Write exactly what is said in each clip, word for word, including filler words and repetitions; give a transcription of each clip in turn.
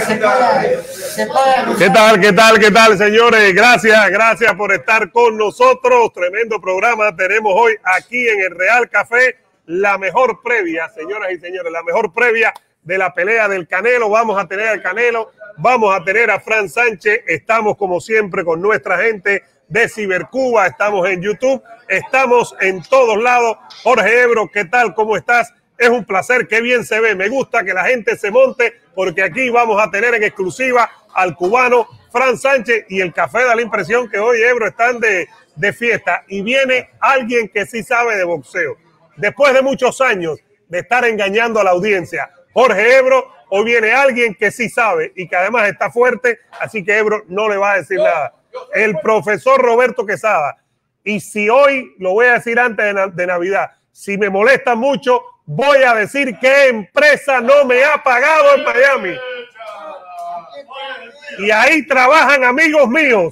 se paga, se paga. ¿Qué tal, qué tal, qué tal, señores? Gracias, gracias por estar con nosotros. Tremendo programa tenemos hoy aquí en el Real Café. La mejor previa, señoras y señores, la mejor previa de la pelea del Canelo. Vamos a tener al Canelo, vamos a tener a Fran Sánchez. Estamos como siempre con nuestra gente de Cibercuba, estamos en YouTube, estamos en todos lados. Jorge Ebro, ¿qué tal? ¿Cómo estás? Es un placer, qué bien se ve. Me gusta que la gente se monte porque aquí vamos a tener en exclusiva al cubano Fran Sánchez y el café da la impresión que hoy, Ebro, están de, de fiesta y viene alguien que sí sabe de boxeo. Después de muchos años de estar engañando a la audiencia, Jorge Ebro, hoy viene alguien que sí sabe y que además está fuerte, así que Ebro no le va a decir nada. El profesor Roberto Quesada. Y si hoy, lo voy a decir antes de, de Navidad, si me molesta mucho, voy a decir qué empresa no me ha pagado en Miami. Y ahí trabajan amigos míos.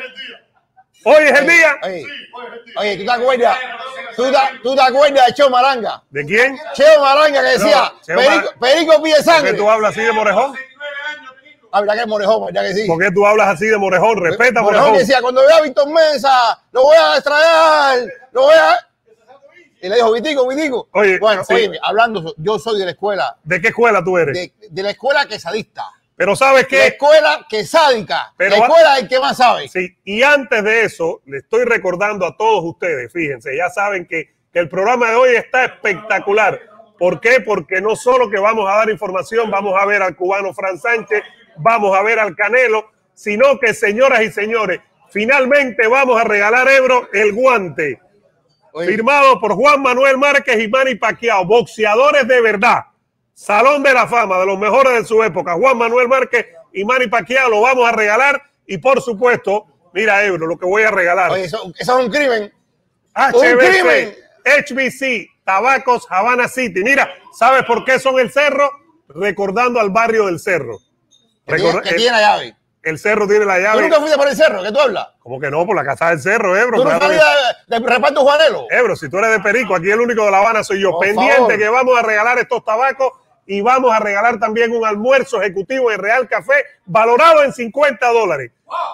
Hoy es el día. Oye, oye, ¿tú te acuerdas? ¿Tú te, ¿Tú te acuerdas de Cheo Maranga? ¿De quién? Cheo Maranga que decía, no, Perico, Mar... Perico pide sangre. ¿Por qué tú hablas así de Morejón? Ah, ¿verdad que es Morejón? ¿Verdad que sí? ¿Por qué tú hablas así de Morejón? Respeta a Morejón. Morejón decía, cuando vea a Víctor Mesa, lo voy a extraer, lo voy a... Y le dijo, Vitico, Vitico. Oye, bueno, sí. Oye, hablando, yo soy de la escuela. ¿De qué escuela tú eres? De, de la escuela quesadista. Pero ¿sabes qué? La escuela quesádica. Pero, la escuela es el que más sabe. Sí, y antes de eso, le estoy recordando a todos ustedes, fíjense, ya saben que, que el programa de hoy está espectacular. ¿Por qué? Porque no solo que vamos a dar información, vamos a ver al cubano Fran Sánchez, vamos a ver al Canelo, sino que, señoras y señores, finalmente vamos a regalar, Ebro, el guante. Oye. Firmado por Juan Manuel Márquez y Manny Pacquiao, boxeadores de verdad. Salón de la fama, de los mejores de su época. Juan Manuel Márquez y Manny Pacquiao lo vamos a regalar. Y por supuesto, mira, Ebro, lo que voy a regalar. Oye, eso, eso es un crimen. H B C, un crimen. H B C, Tabacos, Havana City. Mira, ¿sabes por qué son el Cerro? Recordando al barrio del Cerro. Que tiene, que tiene la llave. El Cerro tiene la llave. ¿Tú nunca fuiste por el Cerro? ¿Qué tú hablas? ¿Cómo que no? Por la casa del Cerro, Ebro. ¿Tú no salías de, de reparto Juanelo? Ebro, si tú eres de Perico, aquí el único de La Habana soy yo. Por Pendiente favor. Que vamos a regalar estos tabacos y vamos a regalar también un almuerzo ejecutivo en Real Café valorado en cincuenta dólares.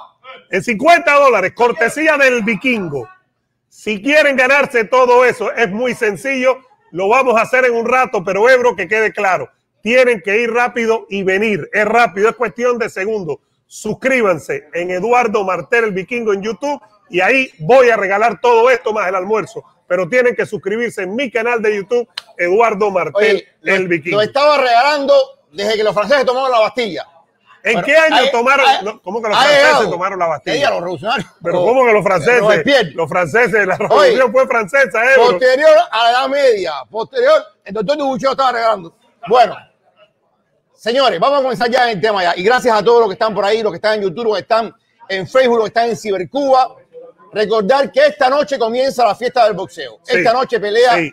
En cincuenta dólares, cortesía del Vikingo. Si quieren ganarse todo eso, es muy sencillo. Lo vamos a hacer en un rato, pero Ebro, que quede claro. Tienen que ir rápido y venir. Es rápido, es cuestión de segundos. Suscríbanse en Eduardo Martel, el Vikingo, en YouTube y ahí voy a regalar todo esto más el almuerzo. Pero tienen que suscribirse en mi canal de YouTube, Eduardo Martel, Oye, el lo, Vikingo. Lo estaba regalando desde que los franceses tomaron la Bastilla. ¿En Pero, qué año ay, tomaron? ay, no, ¿Cómo que los franceses llegado. tomaron la Bastilla? Ella, los revolucionarios. Pero ¿cómo que los franceses? Los, los franceses, la revolución Oye, fue francesa. ¿eh, posterior a la Edad Media, posterior, el doctor Dubucheo estaba regalando. Bueno, señores, vamos a comenzar ya el tema ya. Y gracias a todos los que están por ahí, los que están en YouTube, los que están en Facebook, los que están en Cibercuba. Recordar que esta noche comienza la fiesta del boxeo. Sí, esta noche pelea sí.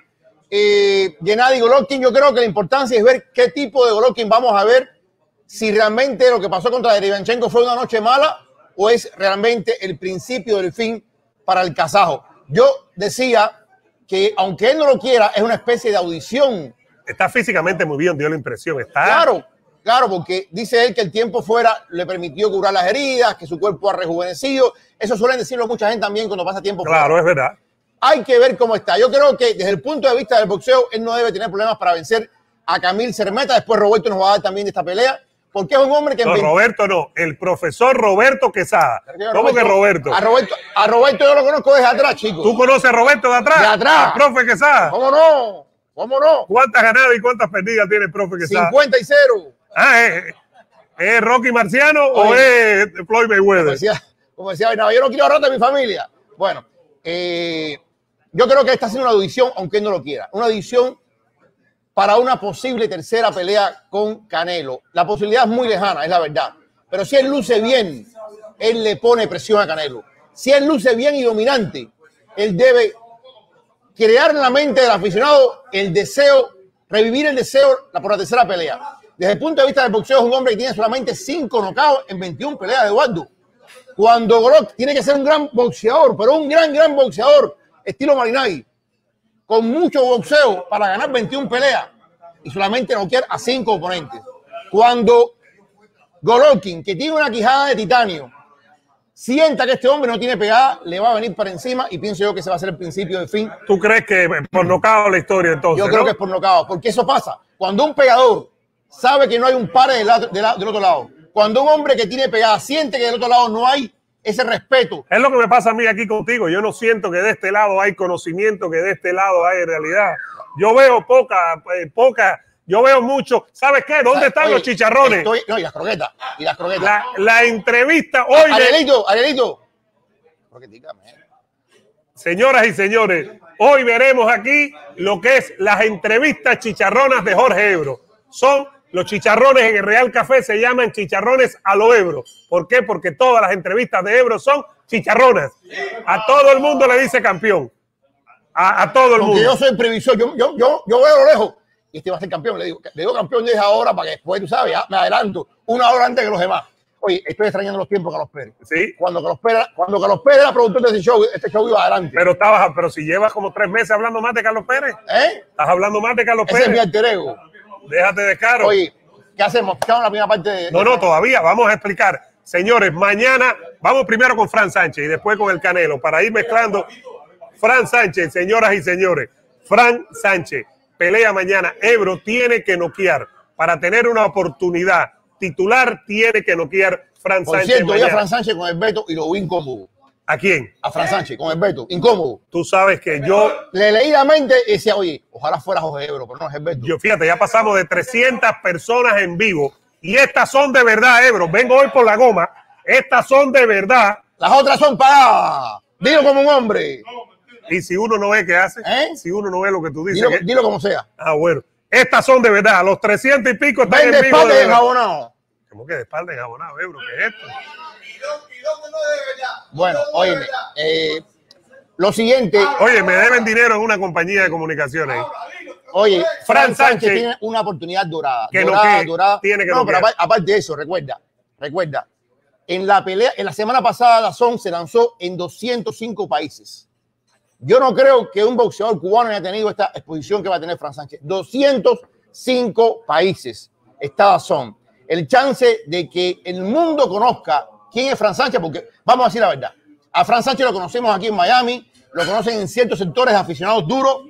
eh, Gennady Golovkin. Yo creo que la importancia es ver qué tipo de Golovkin vamos a ver. Si realmente lo que pasó contra Derevyanchenko fue una noche mala o es realmente el principio del fin para el kazajo. Yo decía que aunque él no lo quiera, es una especie de audición. Está físicamente muy bien, dio la impresión. Está... Claro, claro, porque dice él que el tiempo fuera le permitió curar las heridas, que su cuerpo ha rejuvenecido. Eso suelen decirlo mucha gente también cuando pasa tiempo fuera. Claro, es verdad. Hay que ver cómo está. Yo creo que desde el punto de vista del boxeo, él no debe tener problemas para vencer a Camil Sermeta. Después Roberto nos va a dar también de esta pelea. Porque es un hombre que... No, Roberto no, el profesor Roberto Quesada. ¿Cómo Roberto, que Roberto? A Roberto? A Roberto yo lo conozco desde atrás, chicos. ¿Tú conoces a Roberto de atrás? De atrás. ¿Al profe Quesada? ¿Cómo no? ¿Cómo no? ¿Cuántas ganadas y cuántas perdidas tiene el profe Quesada? cincuenta y cero. Ah, ¿es, es Rocky Marciano Oye, o es Floyd Mayweather? Como decía, como decía no, yo no quiero ahorrar de mi familia. Bueno, eh, yo creo que está haciendo una audición, aunque él no lo quiera. Una audición para una posible tercera pelea con Canelo. La posibilidad es muy lejana, es la verdad. Pero si él luce bien, él le pone presión a Canelo. Si él luce bien y dominante, él debe crear en la mente del aficionado el deseo, revivir el deseo por la tercera pelea. Desde el punto de vista del boxeo, es un hombre que tiene solamente cinco knockouts en veintiuna peleas, Eduardo. Cuando Golovkin tiene que ser un gran boxeador, pero un gran, gran boxeador, estilo Marinagui, con mucho boxeo para ganar veintiuna peleas y solamente noquear a cinco oponentes. Cuando Golovkin, que tiene una quijada de titanio, sienta que este hombre no tiene pegada, le va a venir para encima y pienso yo que ese va a ser el principio del fin. ¿Tú crees que por nocaut la historia entonces? Yo creo ¿no? que es por nocaut, porque eso pasa. Cuando un pegador sabe que no hay un par del, lado, del, del otro lado, cuando un hombre que tiene pegada siente que del otro lado no hay ese respeto. Es lo que me pasa a mí aquí contigo. Yo no siento que de este lado hay conocimiento, que de este lado hay realidad. Yo veo poca, eh, poca, yo veo mucho. ¿Sabes qué? ¿Dónde están Oye, los chicharrones? Estoy, no, y las croquetas. Y las croquetas. La, la entrevista hoy. De, Arielito, Arielito. señoras y señores, hoy veremos aquí lo que es las entrevistas chicharronas de Jorge Evro. Son los chicharrones en el Real Café, se llaman chicharrones a lo Evro. ¿Por qué? Porque todas las entrevistas de Evro son chicharronas. A todo el mundo le dice campeón. A, a todo el Porque mundo. yo soy previsor, yo, yo, yo, yo veo a lo lejos y este va a ser campeón. Le digo, le digo campeón desde ahora para que después, tú sabes, ya me adelanto una hora antes que los demás. Oye, estoy extrañando los tiempos de Carlos Pérez. Sí. Cuando Carlos Pérez, cuando Carlos Pérez era productor de ese show, este show iba adelante. Pero estabas, pero si llevas como tres meses hablando más de Carlos Pérez. ¿Eh? Estás hablando más de Carlos Ese es mi Pérez. alter ego. Déjate de caro. Oye, ¿qué hacemos? Escuchamos la primera parte de... No, no, todavía. Vamos a explicar. Señores, mañana vamos primero con Fran Sánchez y después con el Canelo para ir mezclando. Fran Sánchez, señoras y señores. Fran Sánchez pelea mañana. Evro tiene que noquear para tener una oportunidad. Titular tiene que noquear Fran Por Sánchez. cierto, vi a mañana. Fran Sánchez con el veto y lo vi incómodo. ¿A quién? A Fran Sánchez con el veto, incómodo. Tú sabes que yo, Le leí la mente y decía, oye, ojalá fuera Jorge Evro, pero no es el veto. yo fíjate, ya pasamos de trescientas personas en vivo y estas son de verdad, Evro. Vengo hoy por la goma. Estas son de verdad. Las otras son pagadas. Dilo como un hombre. Y si uno no ve, ¿qué hace? ¿Eh? Si uno no ve lo que tú dices. Dilo, ¿qué? dilo como sea. Ah, bueno. Estas son de verdad. Los trescientos y pico están Vende en vivo. espalda De de verdad. jabonado. ¿Cómo que de espalda enjabonado, Ebro? ¿Qué es esto? Bueno, oye, eh, lo siguiente, Oye, me deben dinero en una compañía de comunicaciones. oye, Fran Fran Sánchez Sánchez tiene una oportunidad dorada. Que dorada, noquee, dorada. tiene que no, pero noquear. aparte, aparte de eso, recuerda, recuerda, en la pelea, en la semana pasada, Dazón se lanzó en doscientos cinco países. Yo no creo que un boxeador cubano haya tenido esta exposición que va a tener Fran Sánchez. doscientos cinco países está Dazón. El chance de que el mundo conozca quién es Fran Sánchez, porque vamos a decir la verdad, a Fran Sánchez lo conocemos aquí en Miami, lo conocen en ciertos sectores de aficionados duros,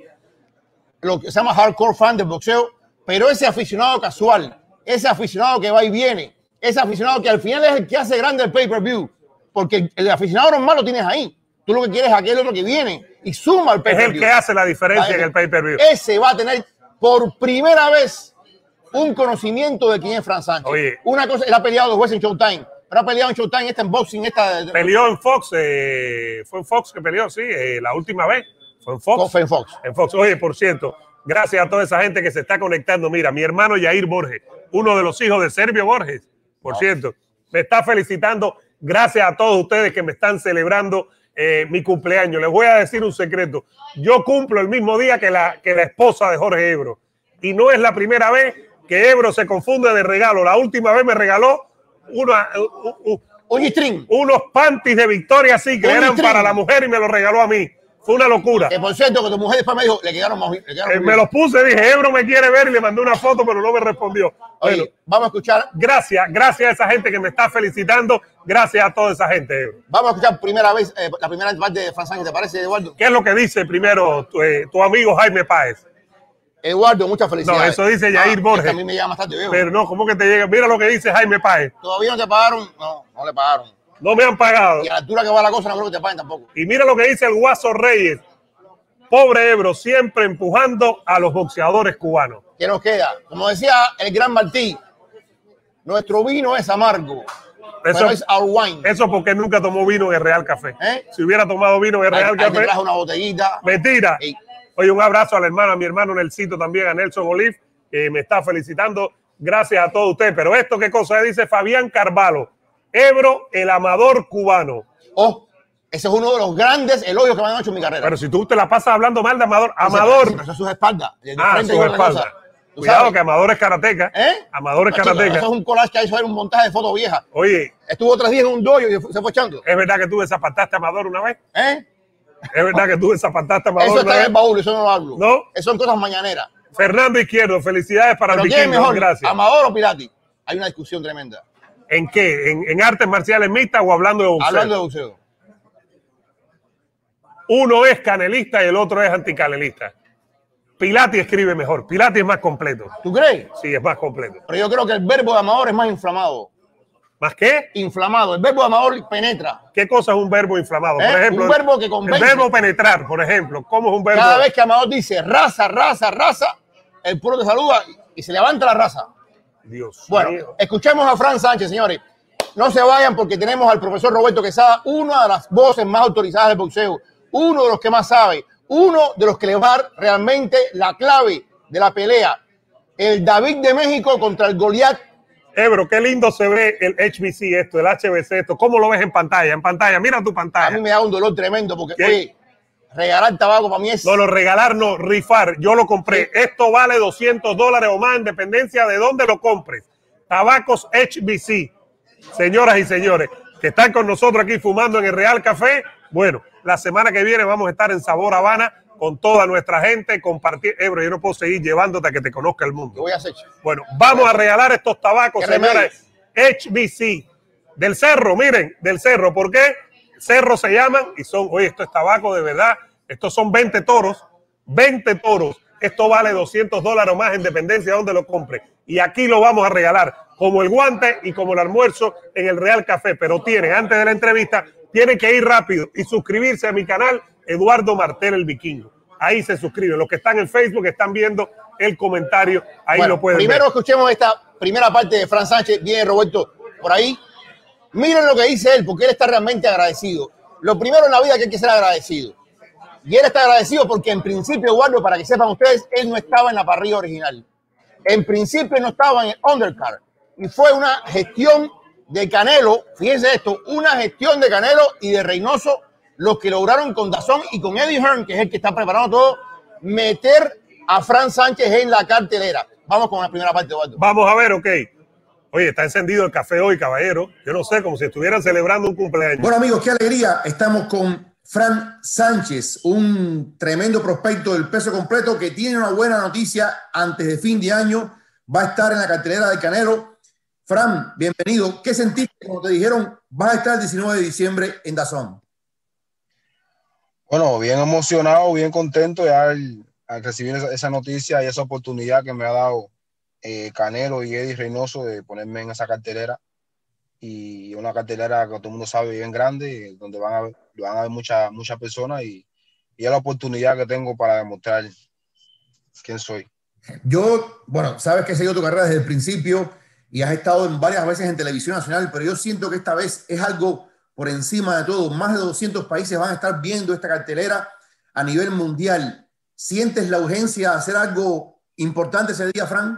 lo que se llama hardcore fan del boxeo, pero ese aficionado casual, ese aficionado que va y viene, ese aficionado que al final es el que hace grande el pay-per-view, porque el, el aficionado normal lo tienes ahí, tú lo que quieres es aquel otro que viene y suma al Es pay-per-view. el que hace la diferencia en el pay-per-view. Ese va a tener por primera vez un conocimiento de quién es Fran Sánchez. Oye. Una cosa, él ha peleado dos veces en Showtime, pero ha peleado en Showtime, esta en boxing, esta... Peleó en Fox. Eh, fue en Fox que peleó, sí, eh, la última vez. Fue en Fox. Fue en Fox. En Fox. Oye, por cierto, gracias a toda esa gente que se está conectando. Mira, mi hermano Yair Borges, uno de los hijos de Servio Borges, por cierto, me está felicitando. Gracias a todos ustedes que me están celebrando eh, mi cumpleaños. Les voy a decir un secreto. Yo cumplo el mismo día que la, que la esposa de Jorge Evro. Y no es la primera vez que Evro se confunde de regalo. La última vez me regaló una, uh, uh, Un G-string. unos panties de Victoria así que Un eran string. para la mujer y me los regaló a mí. Fue una locura. Que por cierto, que tu mujer después me dijo, le quedaron más... Le quedaron Eh, muy me bien. los puse, dije, Ebro me quiere ver y le mandé una foto, pero no me respondió. Oye, Bueno, vamos a escuchar, gracias, gracias a esa gente que me está felicitando. Gracias a toda esa gente, Ebro. vamos a escuchar primera vez, eh, la primera parte de Fran Sánchez, ¿te parece, Eduardo? ¿Qué es lo que dice primero tu, eh, tu amigo Jaime Páez? Eduardo, muchas felicidades. No, eso dice Yair Ah, Borges. es que a mí me llama bastante viejo. Pero no, ¿cómo que te llega? Mira lo que dice Jaime Páez. ¿Todavía no te pagaron? No, no le pagaron. No me han pagado. Y a la altura que va la cosa, no creo que te paguen tampoco. Y mira lo que dice el Guaso Reyes. Pobre Ebro, siempre empujando a los boxeadores cubanos. ¿Qué nos queda? Como decía el gran Martí, nuestro vino es amargo, Eso, pero es our wine. eso porque nunca tomó vino en el Real Café. ¿Eh? Si hubiera tomado vino en el Ahí, Real ahí te Café, traje una botellita. mentira. Ey. Oye, un abrazo al hermano, a mi hermano Nelsito también, a Nelson Olive, que me está felicitando. Gracias a todos ustedes. Pero esto, ¿qué cosa dice Fabián Carvalho? Ebro, el amador cubano. Oh, ese es uno de los grandes elogios que me han hecho en mi carrera. Pero si tú te la pasas hablando mal de amador, Ese- amador. ese- ese es sus espaldas. De Ah, frente su y otra espalda. cosa. ¿Tú Cuidado sabes? que amador es karateca. ¿Eh? Amador es No, chico, karateca. eso es un collage que hizo él, un montaje de fotos viejas. Oye, Estuvo tres días en un dojo y se fue echando. ¿es verdad que tú desapartaste a Amador una vez? ¿Eh? ¿Es verdad que tú desapartaste a Amador Eso una está en vez? el baúl, eso no lo hablo. ¿No? Eso son cosas mañaneras. Fernando Izquierdo, felicidades para Pero el ¿quién es vikingo. mejor, Gracias. Amador o Pilati? Hay una discusión tremenda. ¿En qué? ¿En, en artes marciales mixtas o hablando de boxeo? Hablando de boxeo. Uno es canelista y el otro es anticanelista. Pilati escribe mejor. Pilati es más completo. ¿Tú crees? Sí, es más completo. Pero yo creo que el verbo de Amador es más inflamado. ¿Más qué? Inflamado. El verbo de Amador penetra. ¿Qué cosa es un verbo inflamado? ¿Eh? Por ejemplo, un verbo que convence. El verbo penetrar, por ejemplo. ¿Cómo es un verbo? Cada vez que Amador dice raza, raza, raza, el pueblo te saluda y se levanta la raza. Dios Bueno, mío. escuchemos a Fran Sánchez, señores. No se vayan porque tenemos al profesor Roberto Quesada, una de las voces más autorizadas del boxeo, uno de los que más sabe, uno de los que le va a dar realmente la clave de la pelea. El David de México contra el Goliat. Ebro, qué lindo se ve el H B C esto, el H B C esto. ¿Cómo lo ves en pantalla? En pantalla, mira tu A pantalla. mí me da un dolor tremendo porque, ¿Qué? oye, regalar tabaco para mí es... No, no, regalar no, rifar. Yo lo compré. Sí. Esto vale doscientos dólares o más en dependencia de dónde lo compres. Tabacos H B C. Señoras y señores, que están con nosotros aquí fumando en el Real Café. Bueno, la semana que viene vamos a estar en Sabor Habana con toda nuestra gente, compartir. Ebro, yo no puedo seguir llevándote a que te conozca el ¿Qué mundo. voy a hacer? Bueno, vamos a regalar estos tabacos, ¿Qué señores. H B C. Del Cerro, miren, del Cerro. ¿Por qué? Cerro se llaman y son, oye, esto es tabaco de verdad. Estos son veinte toros. veinte toros. Esto vale doscientos dólares o más en dependencia de donde lo compre. Y aquí lo vamos a regalar como el guante y como el almuerzo en el Real Café. Pero tienen, antes de la entrevista, tienen que ir rápido y suscribirse a mi canal Eduardo Martel el Vikingo. Ahí se suscriben. Los que están en Facebook están viendo el comentario. Ahí Bueno, lo pueden primero ver. escuchemos esta primera parte de Fran Sánchez. Viene Roberto por ahí. Miren lo que dice él, porque él está realmente agradecido. Lo primero en la vida que hay que ser agradecido. Y él está agradecido porque en principio, Eduardo, para que sepan ustedes, él no estaba en la parrilla original. En principio no estaba en el undercard. Y fue una gestión de Canelo, fíjense esto, una gestión de Canelo y de Reynoso, los que lograron con Dazón y con Eddie Hearn, que es el que está preparando todo, meter a Fran Sánchez en la cartelera. Vamos con la primera parte, Eduardo. Vamos a ver, ok. Oye, está encendido el café hoy, caballero. Yo no sé, como si estuvieran celebrando un cumpleaños. Bueno, amigos, qué alegría. Estamos con Fran Sánchez, un tremendo prospecto del peso completo que tiene una buena noticia antes de fin de año. Va a estar en la cartelera de Canelo. Fran, bienvenido. ¿Qué sentiste cuando te dijeron vas a estar el diecinueve de diciembre en DAZN? Bueno, bien emocionado, bien contento ya al, al recibir esa, esa noticia y esa oportunidad que me ha dado eh, Canelo y Eddie Reynoso de ponerme en esa cartelera. Y una cartelera que todo el mundo sabe bien grande, donde van a ver, van a ver muchas muchas personas y, y es la oportunidad que tengo para demostrar quién soy. Yo, bueno, sabes que he seguido tu carrera desde el principio y has estado en varias veces en televisión nacional, pero yo siento que esta vez es algo por encima de todo. Más de doscientos países van a estar viendo esta cartelera a nivel mundial. ¿Sientes la urgencia de hacer algo importante ese día, Fran?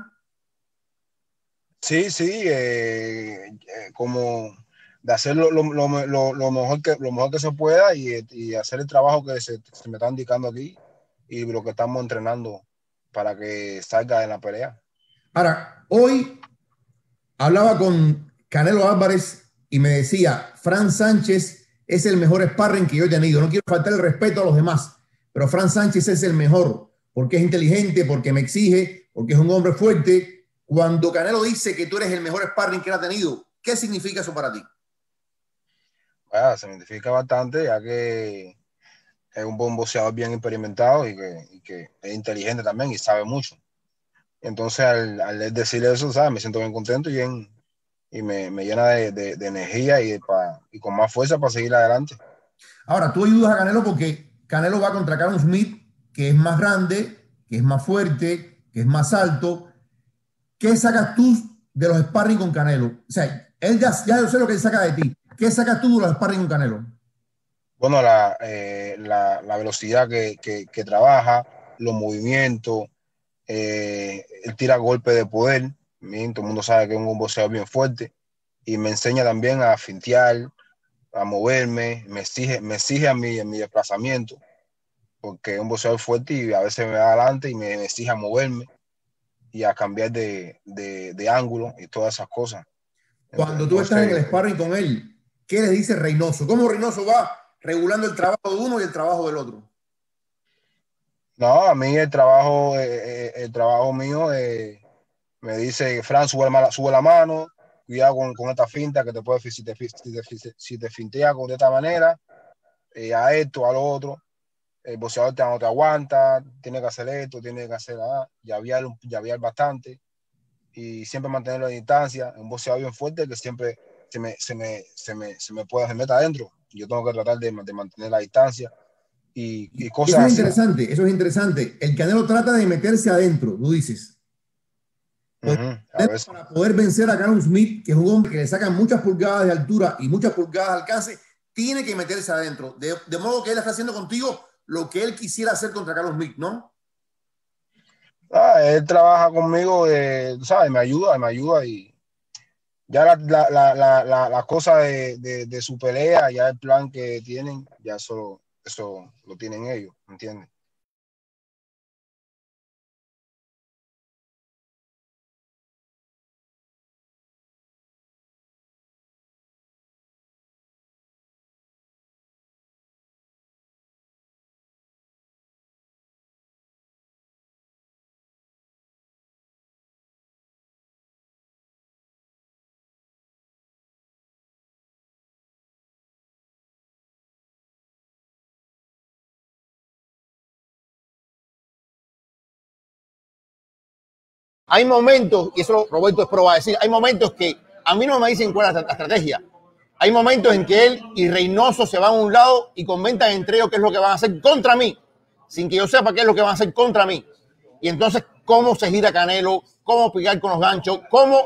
Sí, sí, eh, eh, como de hacer lo, lo, lo, lo, lo, mejor que, lo mejor que se pueda y, y hacer el trabajo que se, se me está indicando aquí y lo que estamos entrenando para que salga en la pelea. Ahora, hoy hablaba con Canelo Álvarez y me decía, Fran Sánchez es el mejor sparring que yo he tenido. No quiero faltar el respeto a los demás, pero Fran Sánchez es el mejor porque es inteligente, porque me exige, porque es un hombre fuerte. Cuando Canelo dice que tú eres el mejor sparring que él ha tenido, ¿qué significa eso para ti? Bueno, significa bastante, ya que es un buen boxeador bien experimentado y que, y que es inteligente también y sabe mucho. Entonces, al, al decirle eso, ¿sabes? Me siento bien contento y, bien, y me, me llena de, de, de energía y, de, pa, y con más fuerza para seguir adelante. Ahora, tú ayudas a Canelo porque Canelo va contra Callum Smith, que es más grande, que es más fuerte, que es más alto. ¿Qué sacas tú de los sparring con Canelo? O sea, él ya, ya yo sé lo que él saca de ti. ¿Qué sacas tú de los sparring con Canelo? Bueno, la, eh, la, la velocidad que, que, que trabaja, los movimientos, eh, él tira golpes de poder. Bien, todo el mundo sabe que es un boxeador bien fuerte y me enseña también a fintear, a moverme, me exige, me exige a mí en mi desplazamiento, porque es un boxeador fuerte y a veces me va adelante y me, me exige a moverme y a cambiar de, de, de ángulo y todas esas cosas. Cuando Entonces, tú estás en el sparring con él, ¿qué le dice Reynoso? ¿Cómo Reynoso va regulando el trabajo de uno y el trabajo del otro? No, a mí el trabajo, eh, el trabajo mío eh, me dice, Fran, sube la, sube la mano, cuidado con, con esta finta que te puede, si te, si te, si te fintea con de esta manera, eh, a esto, a lo otro, el boxeador te, no te aguanta, tiene que hacer esto, tiene que hacer nada, llavear, llavear bastante y siempre mantenerlo a distancia. Un boxeador bien fuerte que siempre se me, se me, se me, se me puede meter adentro. Yo tengo que tratar de, de mantener la distancia y, y cosas eso es así. interesante, eso es interesante. El Canelo trata de meterse adentro, tú dices. Uh-huh, para poder vencer a Callum Smith, que es un hombre que le sacan muchas pulgadas de altura y muchas pulgadas de alcance, tiene que meterse adentro. De, de modo que él está haciendo contigo lo que él quisiera hacer contra Callum Smith, ¿no? Ah, él trabaja conmigo, eh, ¿sabes? Me ayuda, me ayuda y ya la, la, la, la, la, la cosa de, de, de su pelea, ya el plan que tienen, ya eso, eso lo tienen ellos, ¿entiendes? Hay momentos, y eso Roberto Espero va a decir, hay momentos que a mí no me dicen cuál es la, la estrategia. Hay momentos en que él y Reynoso se van a un lado y comentan entre ellos qué es lo que van a hacer contra mí, sin que yo sepa qué es lo que van a hacer contra mí. Y entonces, cómo se gira Canelo, cómo pegar con los ganchos, cómo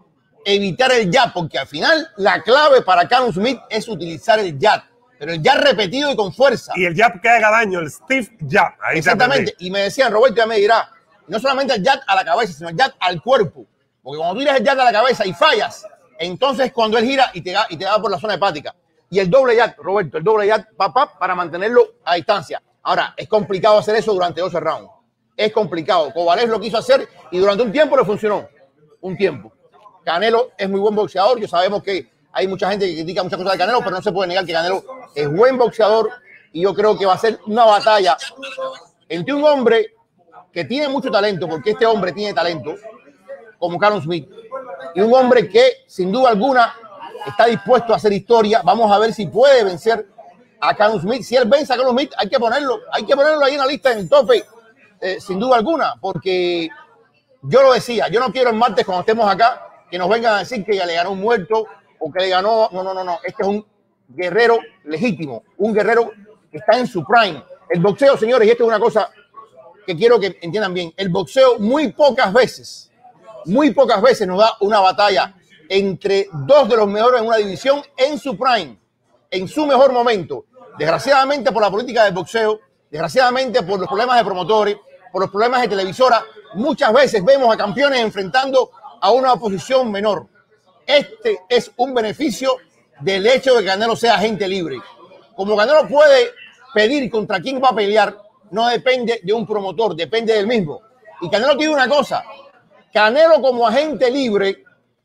evitar el jab, porque al final la clave para Callum Smith es utilizar el jab, pero el jab repetido y con fuerza. Y el jab que haga daño, el stiff jab. Ahí exactamente. Y me decían, Roberto ya me dirá, no solamente el jab a la cabeza, sino el jab al cuerpo. Porque cuando tú tiras el jab a la cabeza y fallas, entonces cuando él gira y te da, y te da por la zona hepática. Y el doble jab, Roberto, el doble jab pa, pa, para mantenerlo a distancia. Ahora, es complicado hacer eso durante doce rounds. Es complicado. Kovalev lo quiso hacer y durante un tiempo le funcionó. Un tiempo. Canelo es muy buen boxeador. Yo sabemos que hay mucha gente que critica muchas cosas de Canelo, pero no se puede negar que Canelo es buen boxeador y yo creo que va a ser una batalla entre un hombre que tiene mucho talento, porque este hombre tiene talento, como Callum Smith, y un hombre que, sin duda alguna, está dispuesto a hacer historia. Vamos a ver si puede vencer a Callum Smith. Si él vence a Callum Smith, hay que ponerlo, hay que ponerlo ahí en la lista, en el tope, eh, sin duda alguna, porque yo lo decía, yo no quiero el martes cuando estemos acá que nos vengan a decir que ya le ganó un muerto o que le ganó, no, no, no, no, este es un guerrero legítimo, un guerrero que está en su prime. El boxeo, señores, y esto es una cosa que quiero que entiendan bien, el boxeo muy pocas veces, muy pocas veces nos da una batalla entre dos de los mejores en una división en su prime, en su mejor momento. Desgraciadamente por la política del boxeo, desgraciadamente por los problemas de promotores, por los problemas de televisora, muchas veces vemos a campeones enfrentando a una oposición menor. Este es un beneficio del hecho de que Canelo sea agente libre. Como Canelo puede pedir contra quién va a pelear, no depende de un promotor, depende del mismo. Y Canelo tiene una cosa, Canelo como agente libre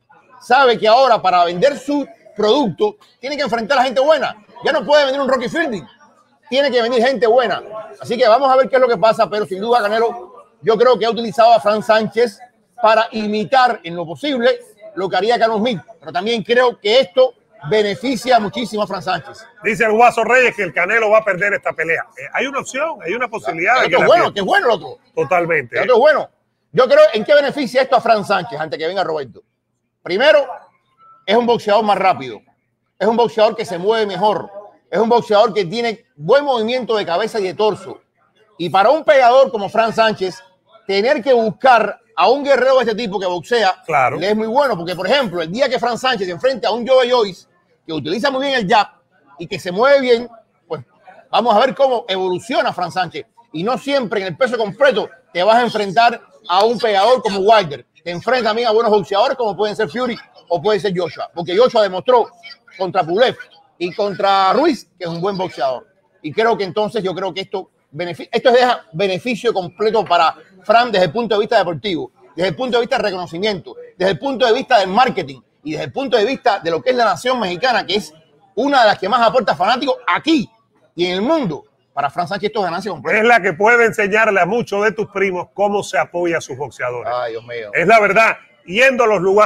sabe que ahora para vender su producto tiene que enfrentar a gente buena. Ya no puede venir un Rocky Fielding, tiene que venir gente buena. Así que vamos a ver qué es lo que pasa, pero sin duda Canelo yo creo que ha utilizado a Frank Sánchez para imitar en lo posible lo que haría Callum Smith, pero también creo que esto beneficia muchísimo a Frank Sánchez. Dice el Guaso Reyes que el Canelo va a perder esta pelea. Eh, hay una opción, hay una posibilidad. Que es bueno, que es bueno, loco. Totalmente. Que es bueno. Yo creo, ¿en qué beneficia esto a Frank Sánchez antes que venga Roberto? Primero, es un boxeador más rápido. Es un boxeador que se mueve mejor. Es un boxeador que tiene buen movimiento de cabeza y de torso. Y para un pegador como Frank Sánchez, tener que buscar a un guerrero de este tipo que boxea, claro, le es muy bueno. Porque, por ejemplo, el día que Frank Sánchez se enfrenta a un Joe Joyce, que utiliza muy bien el jab y que se mueve bien, pues vamos a ver cómo evoluciona Frank Sánchez. Y no siempre en el peso completo te vas a enfrentar a un pegador como Wilder. Te enfrenta también a buenos boxeadores como pueden ser Fury o puede ser Joshua. Porque Joshua demostró contra Pulev y contra Ruiz que es un buen boxeador. Y creo que entonces yo creo que esto, esto deja beneficio completo para Frank desde el punto de vista deportivo, desde el punto de vista de reconocimiento, desde el punto de vista del marketing y desde el punto de vista de lo que es la nación mexicana, que es una de las que más aporta fanáticos aquí y en el mundo. Para Frank Sánchez esto es ganancia completa. Es la que puede enseñarle a muchos de tus primos cómo se apoya a sus boxeadores. Ay, Dios mío. Es la verdad, yendo a los lugares.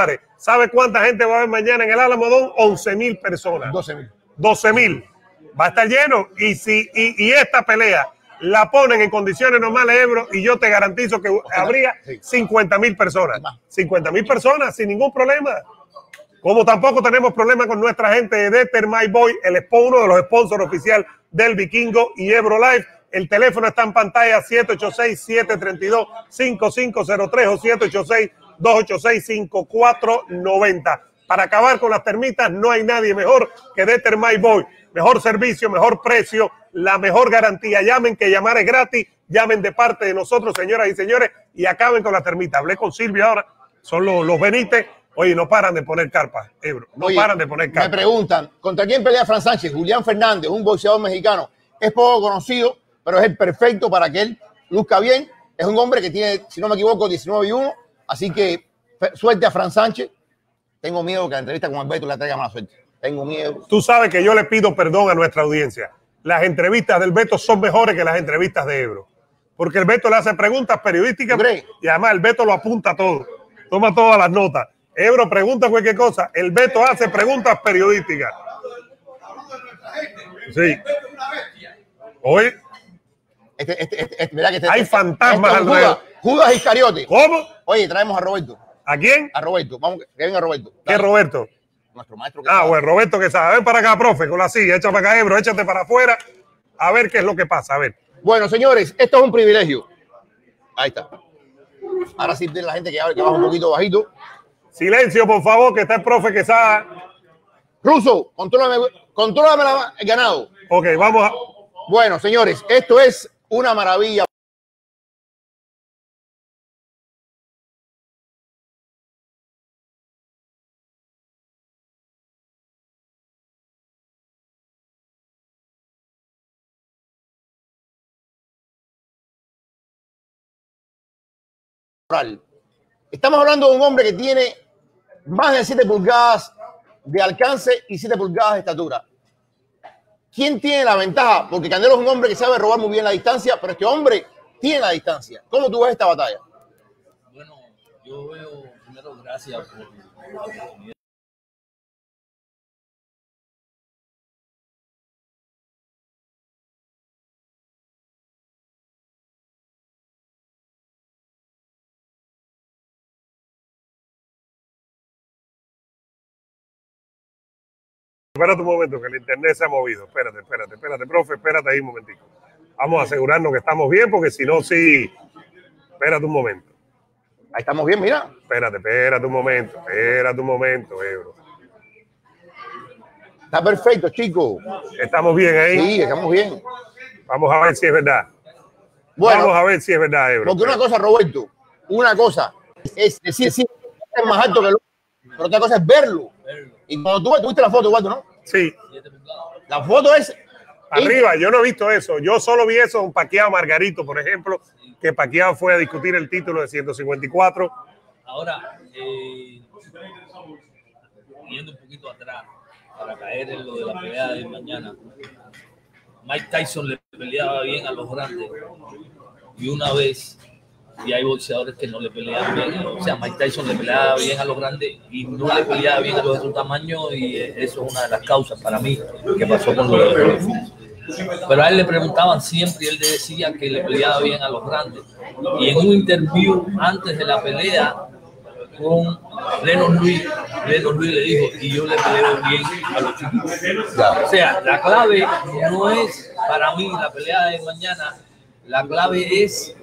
¿Sabe cuánta gente va a ver mañana en el Alamodón? once mil personas. doce mil. doce mil. Va a estar lleno. Y, si, y, y esta pelea la ponen en condiciones normales, Ebro, y yo te garantizo que habría cincuenta mil personas. cincuenta mil personas sin ningún problema. Como tampoco tenemos problema con nuestra gente de Deter My Boy, el uno de los sponsors oficiales del Vikingo y Ebro Live. El teléfono está en pantalla, siete ocho seis, siete tres dos, cinco cinco cero tres o siete ocho seis, dos ocho seis, cinco cuatro nueve cero. Para acabar con las termitas no hay nadie mejor que Deter My Boy. Mejor servicio, mejor precio, la mejor garantía. Llamen, que llamar es gratis. Llamen de parte de nosotros, señoras y señores, y acaben con las termitas. Hablé con Silvia ahora, son los, los Benítez. Oye, no paran de poner carpas, Ebro. No Oye, paran de poner carpas. Me preguntan, ¿contra quién pelea Fran Sánchez? Julián Fernández, un boxeador mexicano. Es poco conocido, pero es el perfecto para que él luzca bien. Es un hombre que tiene, si no me equivoco, diecinueve y uno. Así que suerte a Fran Sánchez. Tengo miedo que la entrevista con Alberto le traiga mala suerte. Tengo miedo. Tú sabes que yo le pido perdón a nuestra audiencia. Las entrevistas del Beto son mejores que las entrevistas de Ebro. Porque el Beto le hace preguntas periodísticas y además el Beto lo apunta todo. Toma todas las notas. Ebro pregunta cualquier cosa. El Beto hace preguntas periodísticas. Sí. Oye. Este, este, este, este, que este, Hay este, fantasmas este alrededor. Judas, Judas Iscariote. ¿Cómo? Oye, traemos a Roberto. ¿A quién? A Roberto. Vamos, que venga Roberto. Dale. ¿Qué Roberto? Nuestro maestro. Que ah, sabe. bueno, Roberto que sabe. Ven para acá, profe, con la silla. Echa para acá, Ebro. Échate para afuera. A ver qué es lo que pasa. A ver. Bueno, señores, esto es un privilegio. Ahí está. Ahora sí, la gente que, que baja un poquito bajito. Silencio, por favor, que está el profe Quesada. Ruso, contrólame, contrólame la, el ganado. Ok, vamos a... Bueno, señores, esto es una maravilla. Estamos hablando de un hombre que tiene más de siete pulgadas de alcance y siete pulgadas de estatura. ¿Quién tiene la ventaja? Porque Canelo es un hombre que sabe robar muy bien la distancia, pero este hombre tiene la distancia. ¿Cómo tú ves esta batalla? Bueno, yo veo, primero, gracias por la oportunidad. Espérate un momento, que el internet se ha movido. Espérate, espérate, espérate, profe, espérate ahí un momentico. Vamos a asegurarnos que estamos bien, porque si no, sí... Espérate un momento. Ahí estamos bien, mira. Espérate, espérate un momento, espérate un momento, Ebro. Está perfecto, chico. ¿Estamos bien ahí? Sí, estamos bien. Vamos a ver si es verdad. Bueno, vamos a ver si es verdad, Ebro. Porque una cosa, Roberto, una cosa es decir, sí, es más alto que el otro, pero otra cosa es verlo. verlo. Y cuando tú tuviste la foto, Eduardo, ¿no? Sí. La foto es... Arriba, yo no he visto eso. Yo solo vi eso en Pacquiao Margarito, por ejemplo, que Pacquiao fue a discutir el título de ciento cincuenta y cuatro. Ahora, eh, yendo un poquito atrás, para caer en lo de la pelea de mañana, Mike Tyson le peleaba bien a los grandes. Y una vez, y hay boxeadores que no le pelean bien, o sea, Mike Tyson le peleaba bien a los grandes y no le peleaba bien a los de su tamaño, y eso es una de las causas para mí que pasó con los de Pero a él le preguntaban siempre y él le decía que le peleaba bien a los grandes. Y en un interview antes de la pelea con Lennox Lewis, Lennox Lewis le dijo, y yo le peleo bien a los chiquitos. O sea, la clave no es para mí la pelea de mañana, la clave es,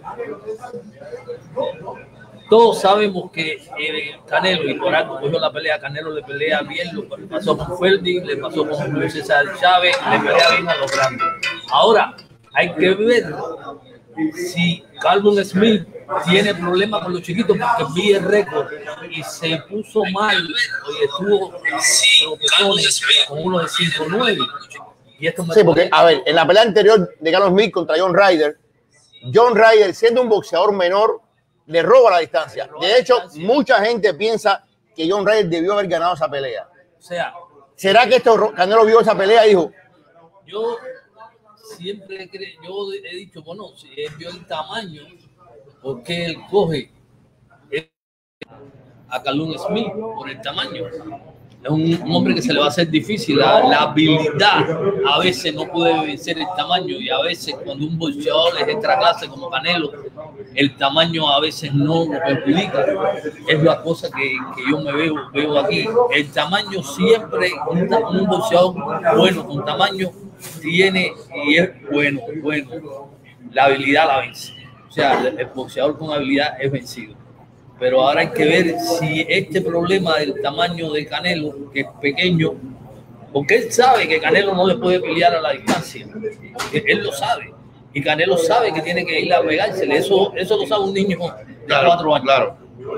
todos sabemos que eh, Canelo, y por algo cogió la pelea, Canelo le pelea bien, lo que pasó con Ferdi, le pasó con Luis César Chávez, le pelea bien a los grandes. Ahora, hay que ver si Calvin Smith tiene problemas con los chiquitos, porque vi el récord y se puso mal y estuvo tropezones con uno de cinco nueve. Y esto me sí, porque, a ver, en la pelea anterior de Carlos Smith contra John Ryder, John Ryder, siendo un boxeador menor, le roba la distancia. De hecho, mucha gente piensa que John Ryder debió haber ganado esa pelea. O sea, ¿será que esto, Canelo vio esa pelea y dijo? Yo siempre cre yo he dicho, bueno, si él vio el tamaño, ¿por qué él coge? a Callum Smith por el tamaño. Es un, un hombre que se le va a hacer difícil. La, la habilidad a veces no puede vencer el tamaño, y a veces cuando un boxeador es extra clase como Canelo, el tamaño a veces no lo perjudica. Es la cosa que, que yo me veo, veo aquí. El tamaño siempre, un, un boxeador bueno con tamaño tiene, y es bueno, bueno, la habilidad la vence. O sea, el, el boxeador con habilidad es vencido. Pero ahora hay que ver si este problema del tamaño de Canelo, que es pequeño, porque él sabe que Canelo no le puede pelear a la distancia, él lo sabe, y Canelo sabe que tiene que ir a pegársele, eso, eso lo sabe un niño de Claro, cuatro años. claro.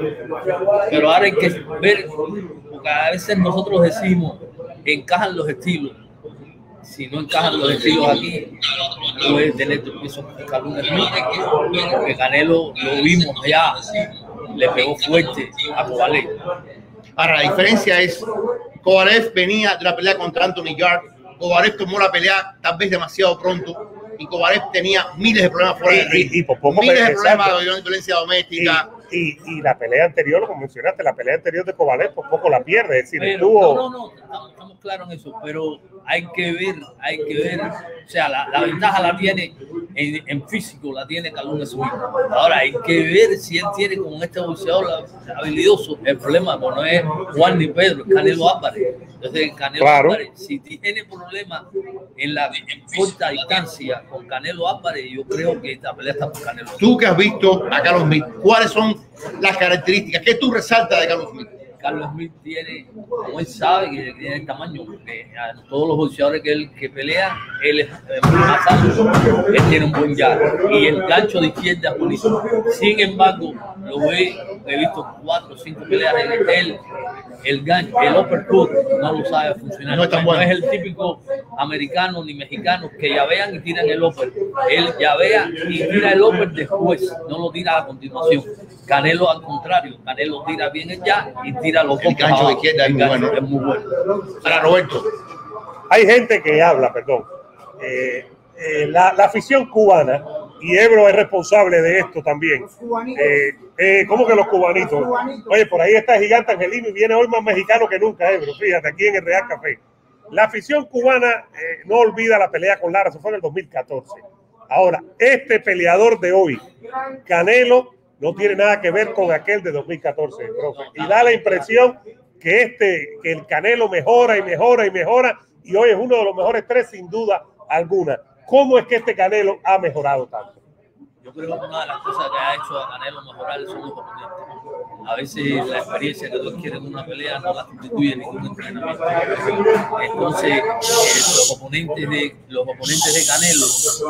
Pero ahora hay que ver, porque a veces nosotros decimos, encajan los estilos. Si no encajan los estilos aquí, puede tener tropiezos con Callum Smith, que Canelo lo vimos ya, le pegó fuerte a Kovalev. Ahora, la diferencia es, Kovalev venía de la pelea contra Anthony Yarde, Kovalev tomó la pelea tal vez demasiado pronto, y Kovalev tenía miles de problemas fuera del ring, Y, y por poco miles de exacto. problemas de violencia doméstica. Y, y, y la pelea anterior, como mencionaste, la pelea anterior de Kovalev por poco la pierde. Es decir, Pero, estuvo... no, no, no, estamos, estamos claros en eso, pero hay que ver, hay que ver, o sea, la, la ventaja la tiene en, en físico, la tiene Callum Smith. Ahora hay que ver si él tiene con este boxeador habilidoso. El problema pues, no es Juan ni Pedro, es Canelo Álvarez. Entonces, Canelo Claro. Álvarez, si tiene problemas en la en corta distancia con Canelo Álvarez, yo creo que esta pelea está por Canelo. Tú que has visto a Callum Smith, ¿cuáles son las características? ¿Qué tú resaltas de Callum Smith? Carlos Smith tiene, como él sabe que tiene el tamaño, porque a todos los boxeadores que él que pelea, él es más alto, él tiene un buen jab, y el gancho de izquierda es bonito. Sin embargo, lo ve, he visto cuatro o cinco peleas en él, el gancho, el uppercut no lo sabe funcionar. No es tan No bueno. es el típico americano ni mexicano que llavean y tiran el upper. Él llavea y tira el upper después, no lo tira a continuación. Canelo al contrario, Canelo tira bien el jab y tira los El gancho de izquierda es El muy gancho bueno. es muy bueno. Ahora, Roberto, Hay gente que habla, perdón. Eh, eh, la, la afición cubana, y Ebro es responsable de esto también. Eh, eh, ¿Cómo que los cubanitos? Oye, por ahí está Gigante Angelino y viene hoy más mexicano que nunca, Ebro. Fíjate, aquí en el Real Café. La afición cubana eh, no olvida la pelea con Lara, eso fue en el dos mil catorce. Ahora, este peleador de hoy, Canelo, no tiene nada que ver con aquel de dos mil catorce, profe. Y da la impresión que este, que el Canelo mejora y mejora y mejora, y hoy es uno de los mejores tres sin duda alguna. ¿Cómo es que este Canelo ha mejorado tanto? Yo creo que una de las cosas que ha hecho a Canelo mejorar son los oponentes. A veces la experiencia que tú adquieres en una pelea no la sustituye ningún entrenamiento. Entonces, eh, los oponentes de los oponentes de Canelo,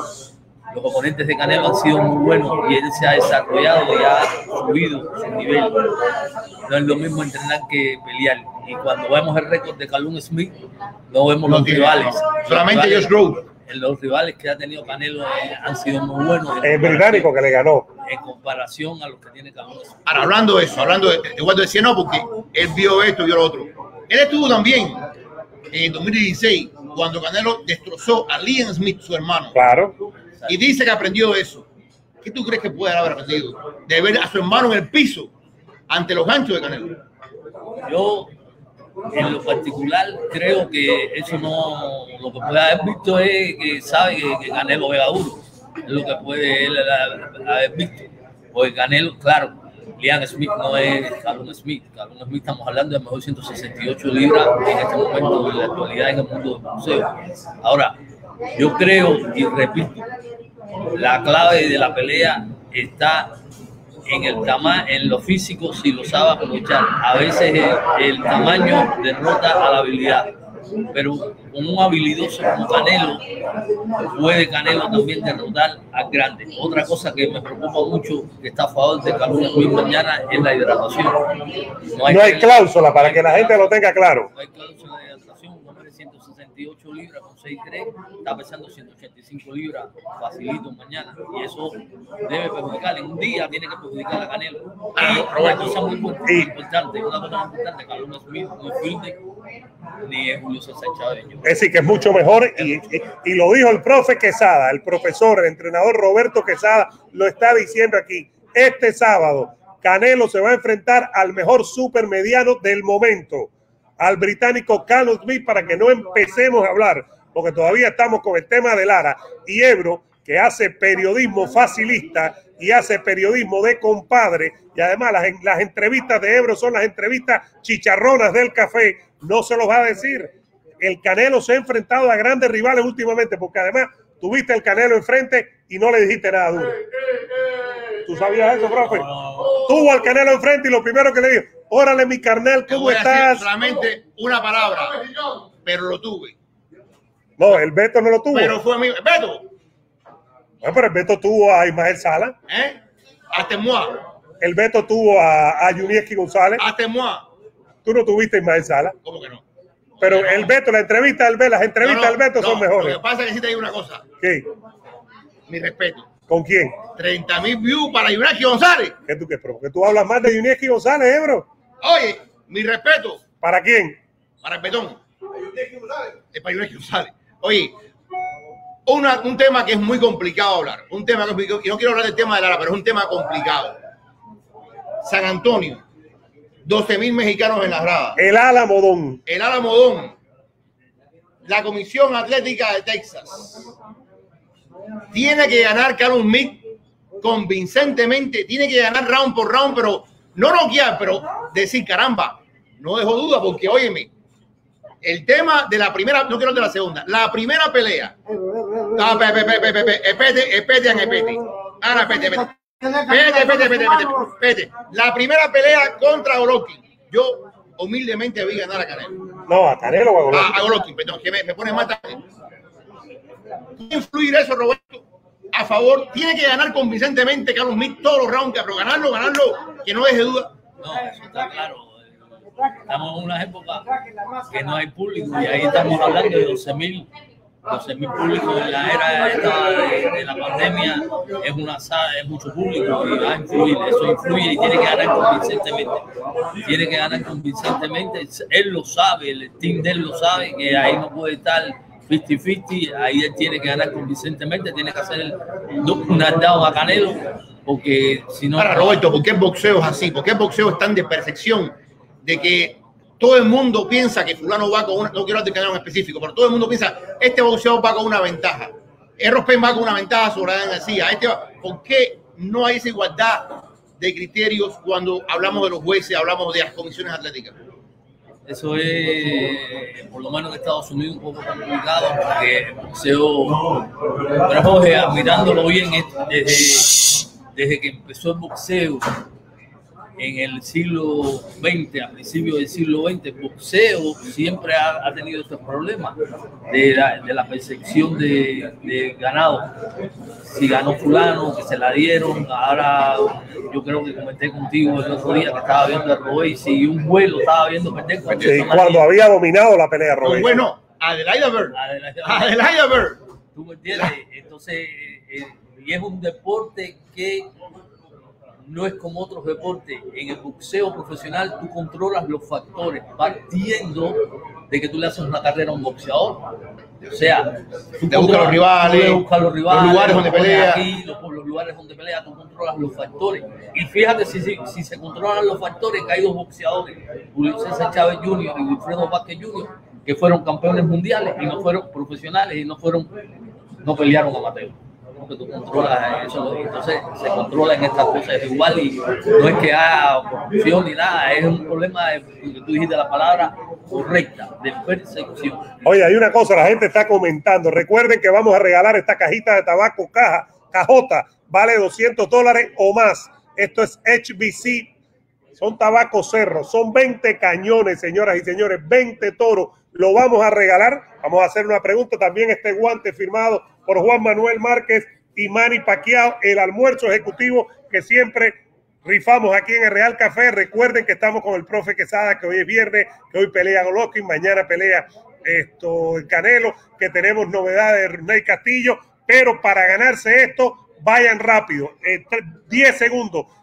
los oponentes de Canelo han sido muy buenos y él se ha desarrollado y ha subido su nivel. No es lo mismo entrenar que pelear. Y cuando vemos el récord de Callum Smith, no vemos no los tiene, rivales. no. Los Solamente rivales- Josh Grove. Los rivales que ha tenido Canelo eh, han sido muy buenos. El británico que le ganó. En comparación a los que tiene Callum Smith. Ahora, hablando de eso, hablando de Eduardo decía no, porque él vio esto, vio lo otro. Él estuvo también en el dos mil dieciséis cuando Canelo destrozó a Liam Smith, su hermano, Claro. y dice que aprendió de eso. ¿Qué tú crees que puede haber aprendido? De ver a su hermano en el piso ante los ganchos de Canelo. Yo, en lo particular, creo que eso no. Lo que puede haber visto es que sabe que, que Canelo pega duro. Es lo que puede él haber visto. Porque Canelo, claro, Liam Smith no es Callum Smith. Callum Smith estamos hablando de mejor ciento sesenta y ocho libras en este momento, en la actualidad, en el mundo del boxeo. Ahora, yo creo y repito, la clave de la pelea está en el tamaño, en lo físico, si lo sabe aprovechar. A veces el, el tamaño derrota a la habilidad, pero con un habilidoso como Canelo, puede Canelo también derrotar al grande. Otra cosa que me preocupa mucho, que está a favor de Callum Smith mañana, es la hidratación. No hay cláusula, para que la gente lo tenga claro. No hay cláusula de hidratación. Un hombre de ciento sesenta y ocho libras con seis tres está pesando ciento ochenta y cinco libras facilito mañana, y eso debe perjudicar. En un día tiene que perjudicar a Canelo. Y una cosa muy importante, una cosa muy importante, Callum Smith no es Fielder ni es Julio César Chávez. Es decir, que es mucho mejor, y, y, y lo dijo el profe Quesada, el profesor, el entrenador Roberto Quesada, lo está diciendo aquí. Este sábado, Canelo se va a enfrentar al mejor supermediano del momento, al británico Callum Smith, para que no empecemos a hablar, porque todavía estamos con el tema de Lara y Ebro, que hace periodismo facilista y hace periodismo de compadre, y además las, las entrevistas de Ebro son las entrevistas chicharronas del café, no se los va a decir. El Canelo se ha enfrentado a grandes rivales últimamente, porque además tuviste el Canelo enfrente y no le dijiste nada duro. ¿Tú sabías eso, profe? Tuvo al Canelo enfrente y lo primero que le dijo, órale mi carnal, ¿cómo estás? Solamente una palabra, pero lo tuve. No, el Beto no lo tuvo. Pero fue mi Beto. Bueno, pero el Beto tuvo a Ismael Sala. ¿Eh? Hasta moi. El Beto tuvo a, a Yunieski González. Hasta moi. Tú no tuviste a Ismael Sala. ¿Cómo que no? Pero no. el Beto, la entrevista del Beto, las entrevistas no, no, del Beto no, son mejores. Lo que pasa es que sí te digo una cosa. ¿Qué? Mi respeto. ¿Con quién? treinta mil views para Yunieski González. ¿Qué tú qué, bro? Que tú hablas más de Yunieski González, ¿eh, bro? Oye, mi respeto. ¿Para quién? Para el Betón. Es para Yunieski González. Oye, una, un tema que es muy complicado hablar. Un tema que, y no quiero hablar del tema de Lara, pero es un tema complicado. San Antonio. doce mil mexicanos en las gradas. El Alamodón. El Alamodón. La Comisión Atlética de Texas. Tiene que ganar Callum Smith convincentemente. Tiene que ganar round por round, pero no noquear, pero decir, caramba, no dejo duda, porque óyeme, el tema de la primera, no quiero de la segunda, la primera pelea. Ah, pepe, pepe, pepe, espete, espete, espete. Ahora, espete, espete. Espete, espete, espete, espete. La primera pelea contra Golovkin. Yo humildemente vi ganar a Canelo. No, a Canelo o a Golovkin. A, a Golovkin, perdón, que me, me pone más tarde. ¿Puede influir eso, Roberto? A favor, tiene que ganar convincentemente Callum Smith todos los rounds, pero ganarlo, ganarlo, que no deje duda. No, eso está claro. Estamos en una época que no hay público y ahí estamos hablando de doce mil públicos en la era esta de, de la pandemia. Es una sala, es mucho público y va a influir, eso influye y tiene que ganar convincentemente. Tiene que ganar convincentemente. Él lo sabe, el team de él lo sabe, que ahí no puede estar cincuenta cincuenta, ahí él tiene que ganar convincentemente, tiene que hacer el knockdown a Canelo, porque si no... Ahora, Roberto, ¿por qué el boxeo es así? ¿Por qué el boxeo es tan de percepción? De que todo el mundo piensa que fulano va con una... No quiero hablar de Canelo en específico, pero todo el mundo piensa, este boxeador va con una ventaja. Errol Spence va con una ventaja sobre Adán García. Este va... ¿Por qué no hay esa igualdad de criterios cuando hablamos de los jueces, hablamos de las comisiones atléticas? Eso es, por lo menos en Estados Unidos, un poco complicado, porque el boxeo, pero Jorge, mirándolo bien, desde, desde que empezó el boxeo en el siglo veinte, a principios del siglo veinte, el boxeo siempre ha, ha tenido estos problemas de la, de la percepción de, de ganado. Si ganó fulano, que se la dieron. Ahora yo creo que comenté contigo el otro día que estaba viendo a Royce y un vuelo estaba viendo perder. Sí, cuando había dominado la pelea, Royce. No, bueno, Adelaida Bird. Adelaida, Adelaida Bird. ¿Tú me entiendes? Entonces, eh, y es un deporte que no es como otros deportes. En el boxeo profesional tú controlas los factores partiendo de que tú le haces una carrera a un boxeador. O sea, tú te buscas los rivales, tú buscas los rivales, los lugares donde pelea. Aquí, los, los lugares donde pelea, tú controlas los factores. Y fíjate, si, si, si se controlan los factores, que hay dos boxeadores, Julio César Chávez junior y Wilfredo Vázquez junior, que fueron campeones mundiales y no fueron profesionales y no fueron, no pelearon amateur. Que tú controlas eso, entonces se controla en estas cosas igual y no es que haya corrupción ni nada, es un problema de que tú dijiste la palabra correcta, de percepción. Oye, hay una cosa, la gente está comentando, recuerden que vamos a regalar esta cajita de tabaco caja, cajota, vale doscientos dólares o más, esto es H B C, son tabacos cerros, son veinte cañones, señoras y señores, veinte toros, lo vamos a regalar, vamos a hacer una pregunta, también este guante firmado por Juan Manuel Márquez y Manny Pacquiao, el almuerzo ejecutivo que siempre rifamos aquí en el Real Café. Recuerden que estamos con el profe Quesada, que hoy es viernes, que hoy pelea Golovkin, mañana pelea esto el Canelo, que tenemos novedades de Rey Castillo, pero para ganarse esto, vayan rápido, eh, diez segundos,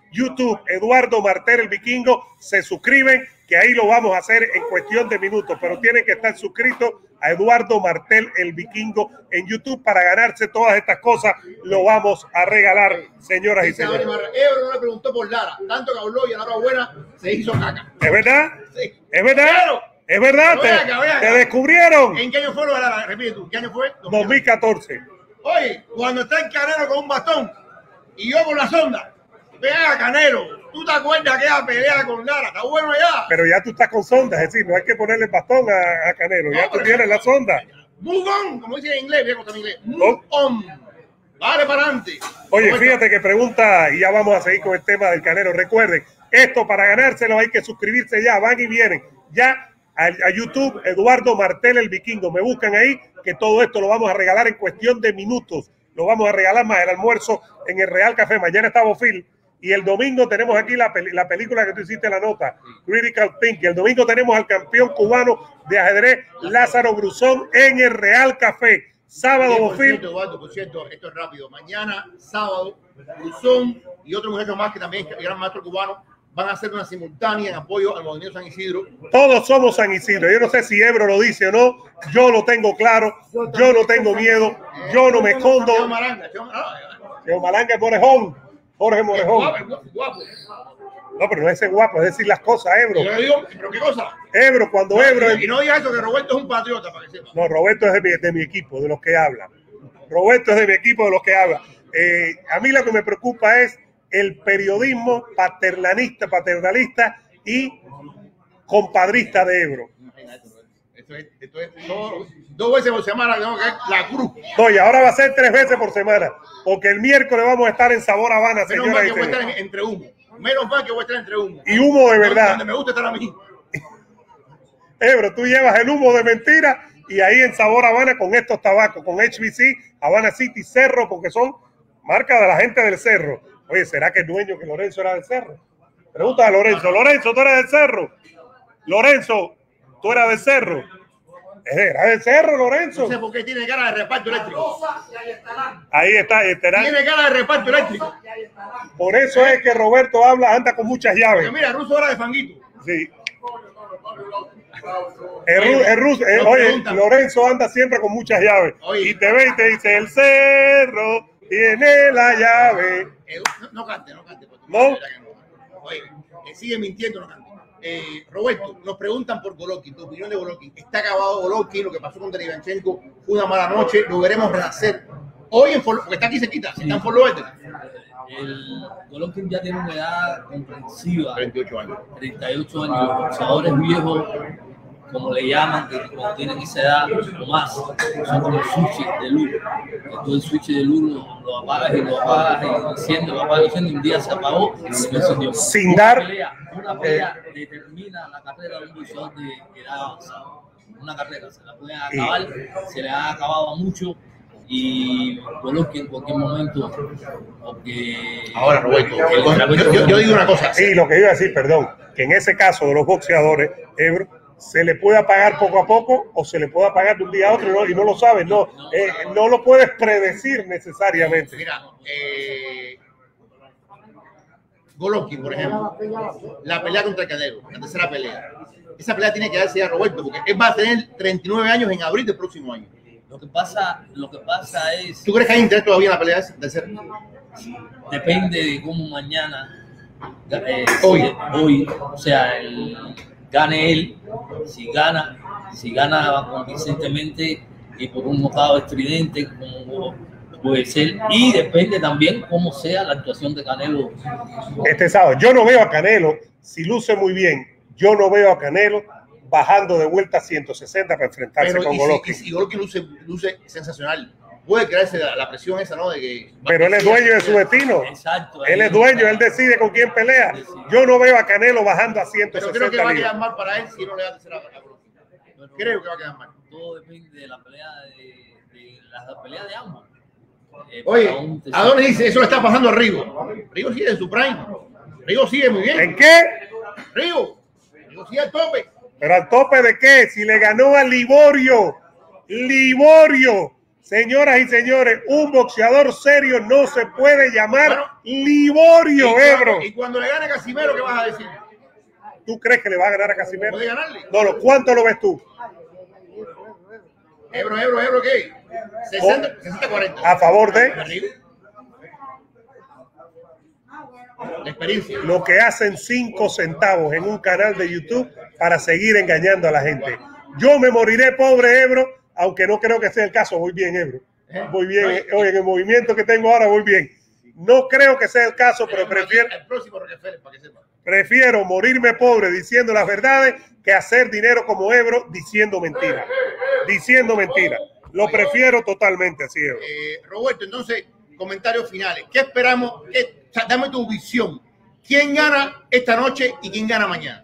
YouTube, Eduardo Martel el Vikingo, se suscriben, que ahí lo vamos a hacer en cuestión de minutos, pero tienen que estar suscritos a Eduardo Martel el Vikingo en YouTube para ganarse todas estas cosas. Lo vamos a regalar, señoras y señores. Ebro no le preguntó por Lara, tanto que habló y a la hora buena se hizo caca. ¿Es verdad? Sí. ¿Es verdad? Claro. ¿Es verdad? Pero ¿Te, ven acá, ven acá. te descubrieron? ¿En qué año fue lo de Lara? Repite tú, ¿qué año fue? dos mil catorce. Oye, cuando está el Canelo con un bastón y yo con la sonda, vea Canelo, ¿tú te acuerdas que aquella pelea con Lara? Está bueno ya. Pero ya tú estás con sonda, es decir, no hay que ponerle el bastón a, a Canelo, No, ya tú pero- tienes la sonda. Move on, como dice en inglés, viejo también inglés. Move on. Vale para adelante. Oye, Como fíjate que pregunta, y ya vamos a seguir con el tema del Canelo. Recuerden, esto para ganárselo hay que suscribirse ya, van y vienen. Ya a, a YouTube, Eduardo Martel el Vikingo. Me buscan ahí, que todo esto lo vamos a regalar en cuestión de minutos. Lo vamos a regalar más el almuerzo en el Real Café. Mañana está Bofil. Y el domingo tenemos aquí la, peli la película que tú hiciste la nota, Critical Thinking. El domingo tenemos al campeón cubano de ajedrez, Lázaro Bruzón, en el Real Café. Sábado, Por Bofil. cierto, Eduardo, por cierto, esto es rápido. Mañana, sábado, Luzón y otro muchacho más que también es gran maestro cubano van a hacer una simultánea en apoyo al movimiento San Isidro. Todos somos San Isidro. Yo no sé si Ebro lo dice o no. Yo lo tengo claro. Yo no tengo miedo. Yo no me escondo. Cheo Maranga, Cheo- ah, Cheo Malanga es Morejón. Jorge es Morejón. guapo, es guapo, guapo. No, pero no es ser guapo, es decir las cosas, Ebro. Yo le digo, ¿pero qué cosa? Ebro, cuando Ebro... Y no digas eso, que Roberto es un patriota, para que sepa. No, Roberto es de mi, de mi equipo, de los que habla. Roberto es de mi equipo, de los que habla. Eh, a mí lo que me preocupa es el periodismo paternalista, paternalista y compadrista de Ebro. Esto es, esto es todo- dos veces por semana tengo que la cruz. No, y ahora va a ser tres veces por semana, porque el miércoles vamos a estar en Sabor Habana, Menos mal señoras que y voy a estar señores. en- entre humo. Menos mal que voy a estar entre humo. Y humo de Donde- verdad. Donde me gusta estar a mí. Ebro, tú llevas el humo de mentira y ahí en Sabor Habana con estos tabacos, con H B C, Habana City, Cerro, porque son marcas de la gente del Cerro. Oye, ¿será que el dueño, que Lorenzo era del Cerro? Pregunta a Lorenzo. Lorenzo, ¿tú eres del Cerro? Lorenzo, ¿tú eras del Cerro? ¿Era del Cerro, Lorenzo? No sé por qué tiene cara de reparto eléctrico. Ahí está, estará. Tiene cara de reparto eléctrico. Por eso es que Roberto habla, anda con muchas llaves. Porque mira, Ruso era de fanguito. Sí. El, Ru- el Ruso- eh, Nos oye, preguntan. Lorenzo anda siempre con muchas llaves. Oye. Y te ve y te dice, el cerro tiene la llave. Eh, no, no cante, no cante. porque ¿No? de verdad que no. Oye, eh, sigue mintiendo, no cante. Eh, Roberto, nos preguntan por Golovkin, tu opinión de Golovkin. Está acabado Golovkin, lo que pasó con Derivanchenko fue una mala noche, lo veremos renacer. Hoy en Fort, porque está aquí cerquita, está en Fort Lauderdale. El Golovkin ya tiene una edad comprensiva, treinta y ocho años. treinta y ocho años. Los boxeadores viejos, como le llaman, que cuando tienen esa edad o más, son como switches de luz. Entonces el switch de luz lo, lo apagas y lo apagas y lo enciendes, lo apagas y lo enciendes, y un día se apagó y se encendió. Sin Una dar- pelea, una pelea determina la carrera de un boxeador de edad avanzada. Una carrera, se la pueden acabar, se le ha acabado mucho. Y Golovkin en cualquier momento, porque Ahora, Roberto, el yo, entrenamiento- yo- yo digo una cosa. Sí, lo que iba a decir, perdón, que en ese caso de los boxeadores, Ebro, se le puede apagar poco a poco o se le puede apagar de un día a otro y no, y no lo sabes, no, eh, no lo puedes predecir necesariamente. Mira, eh, Golovkin, por ejemplo, la pelea contra el Canelo, la tercera pelea. Esa pelea tiene que darse a Roberto, porque él va a tener treinta y nueve años en abril del próximo año. Lo que pasa, lo que pasa es, ¿Tú crees que hay interés todavía en la pelea esa? tercera? depende de cómo mañana, eh, Hoy. si- hoy, o sea, el, gane él, si gana, si gana convincentemente y por un nocao estridente, como puede ser, y depende también cómo sea la actuación de Canelo. Este sábado, yo no veo a Canelo, si luce muy bien, yo no veo a Canelo bajando de vuelta a ciento sesenta para enfrentarse Pero con y si, Golovkin. y si Golovkin luce, luce sensacional, puede crearse la, la presión esa, ¿no? De que, Pero él es dueño de su destino. Exacto. Él es dueño, él decide con quién pelea. Yo no veo a Canelo bajando a ciento Pero creo que sesenta va a libras. quedar mal para él si no le da tercera a Golovkin. Pero Creo que va a quedar mal. todo depende de la pelea de, de la pelea de ambos. Eh, Oye, para un tercer- ¿a dónde dice? Eso le está pasando a Rigo. Rigo sigue en su prime. Rigo sigue muy bien. ¿En qué? Rigo. Rigo sigue al tope. ¿Pero al tope de qué? Si le ganó a Liborio. Liborio. Señoras y señores, un boxeador serio no se puede llamar bueno, Liborio, y Ebro. Cuando, y cuando le gane a Casimero, ¿qué vas a decir? ¿Tú crees que le va a ganar a Casimero? ¿Puede ganarle? No, no, ¿cuánto lo ves tú? Ebro, Ebro, Ebro, ¿qué? sesenta, cuarenta. A favor de la experiencia. lo que hacen cinco centavos en un canal de YouTube para seguir engañando a la gente. Yo me moriré pobre, Ebro, aunque no creo que sea el caso. Voy bien, Ebro. Voy bien. Oye, en el movimiento que tengo ahora voy bien. No creo que sea el caso, pero prefiero, El próximo Rockefeller, para que sepa. prefiero morirme pobre diciendo las verdades que hacer dinero como Ebro diciendo mentiras. Diciendo mentiras. Lo prefiero totalmente así, Ebro. Eh, Roberto, entonces, comentarios finales. ¿Qué esperamos? ¿Qué, o sea, dame tu visión. ¿Quién gana esta noche y quién gana mañana?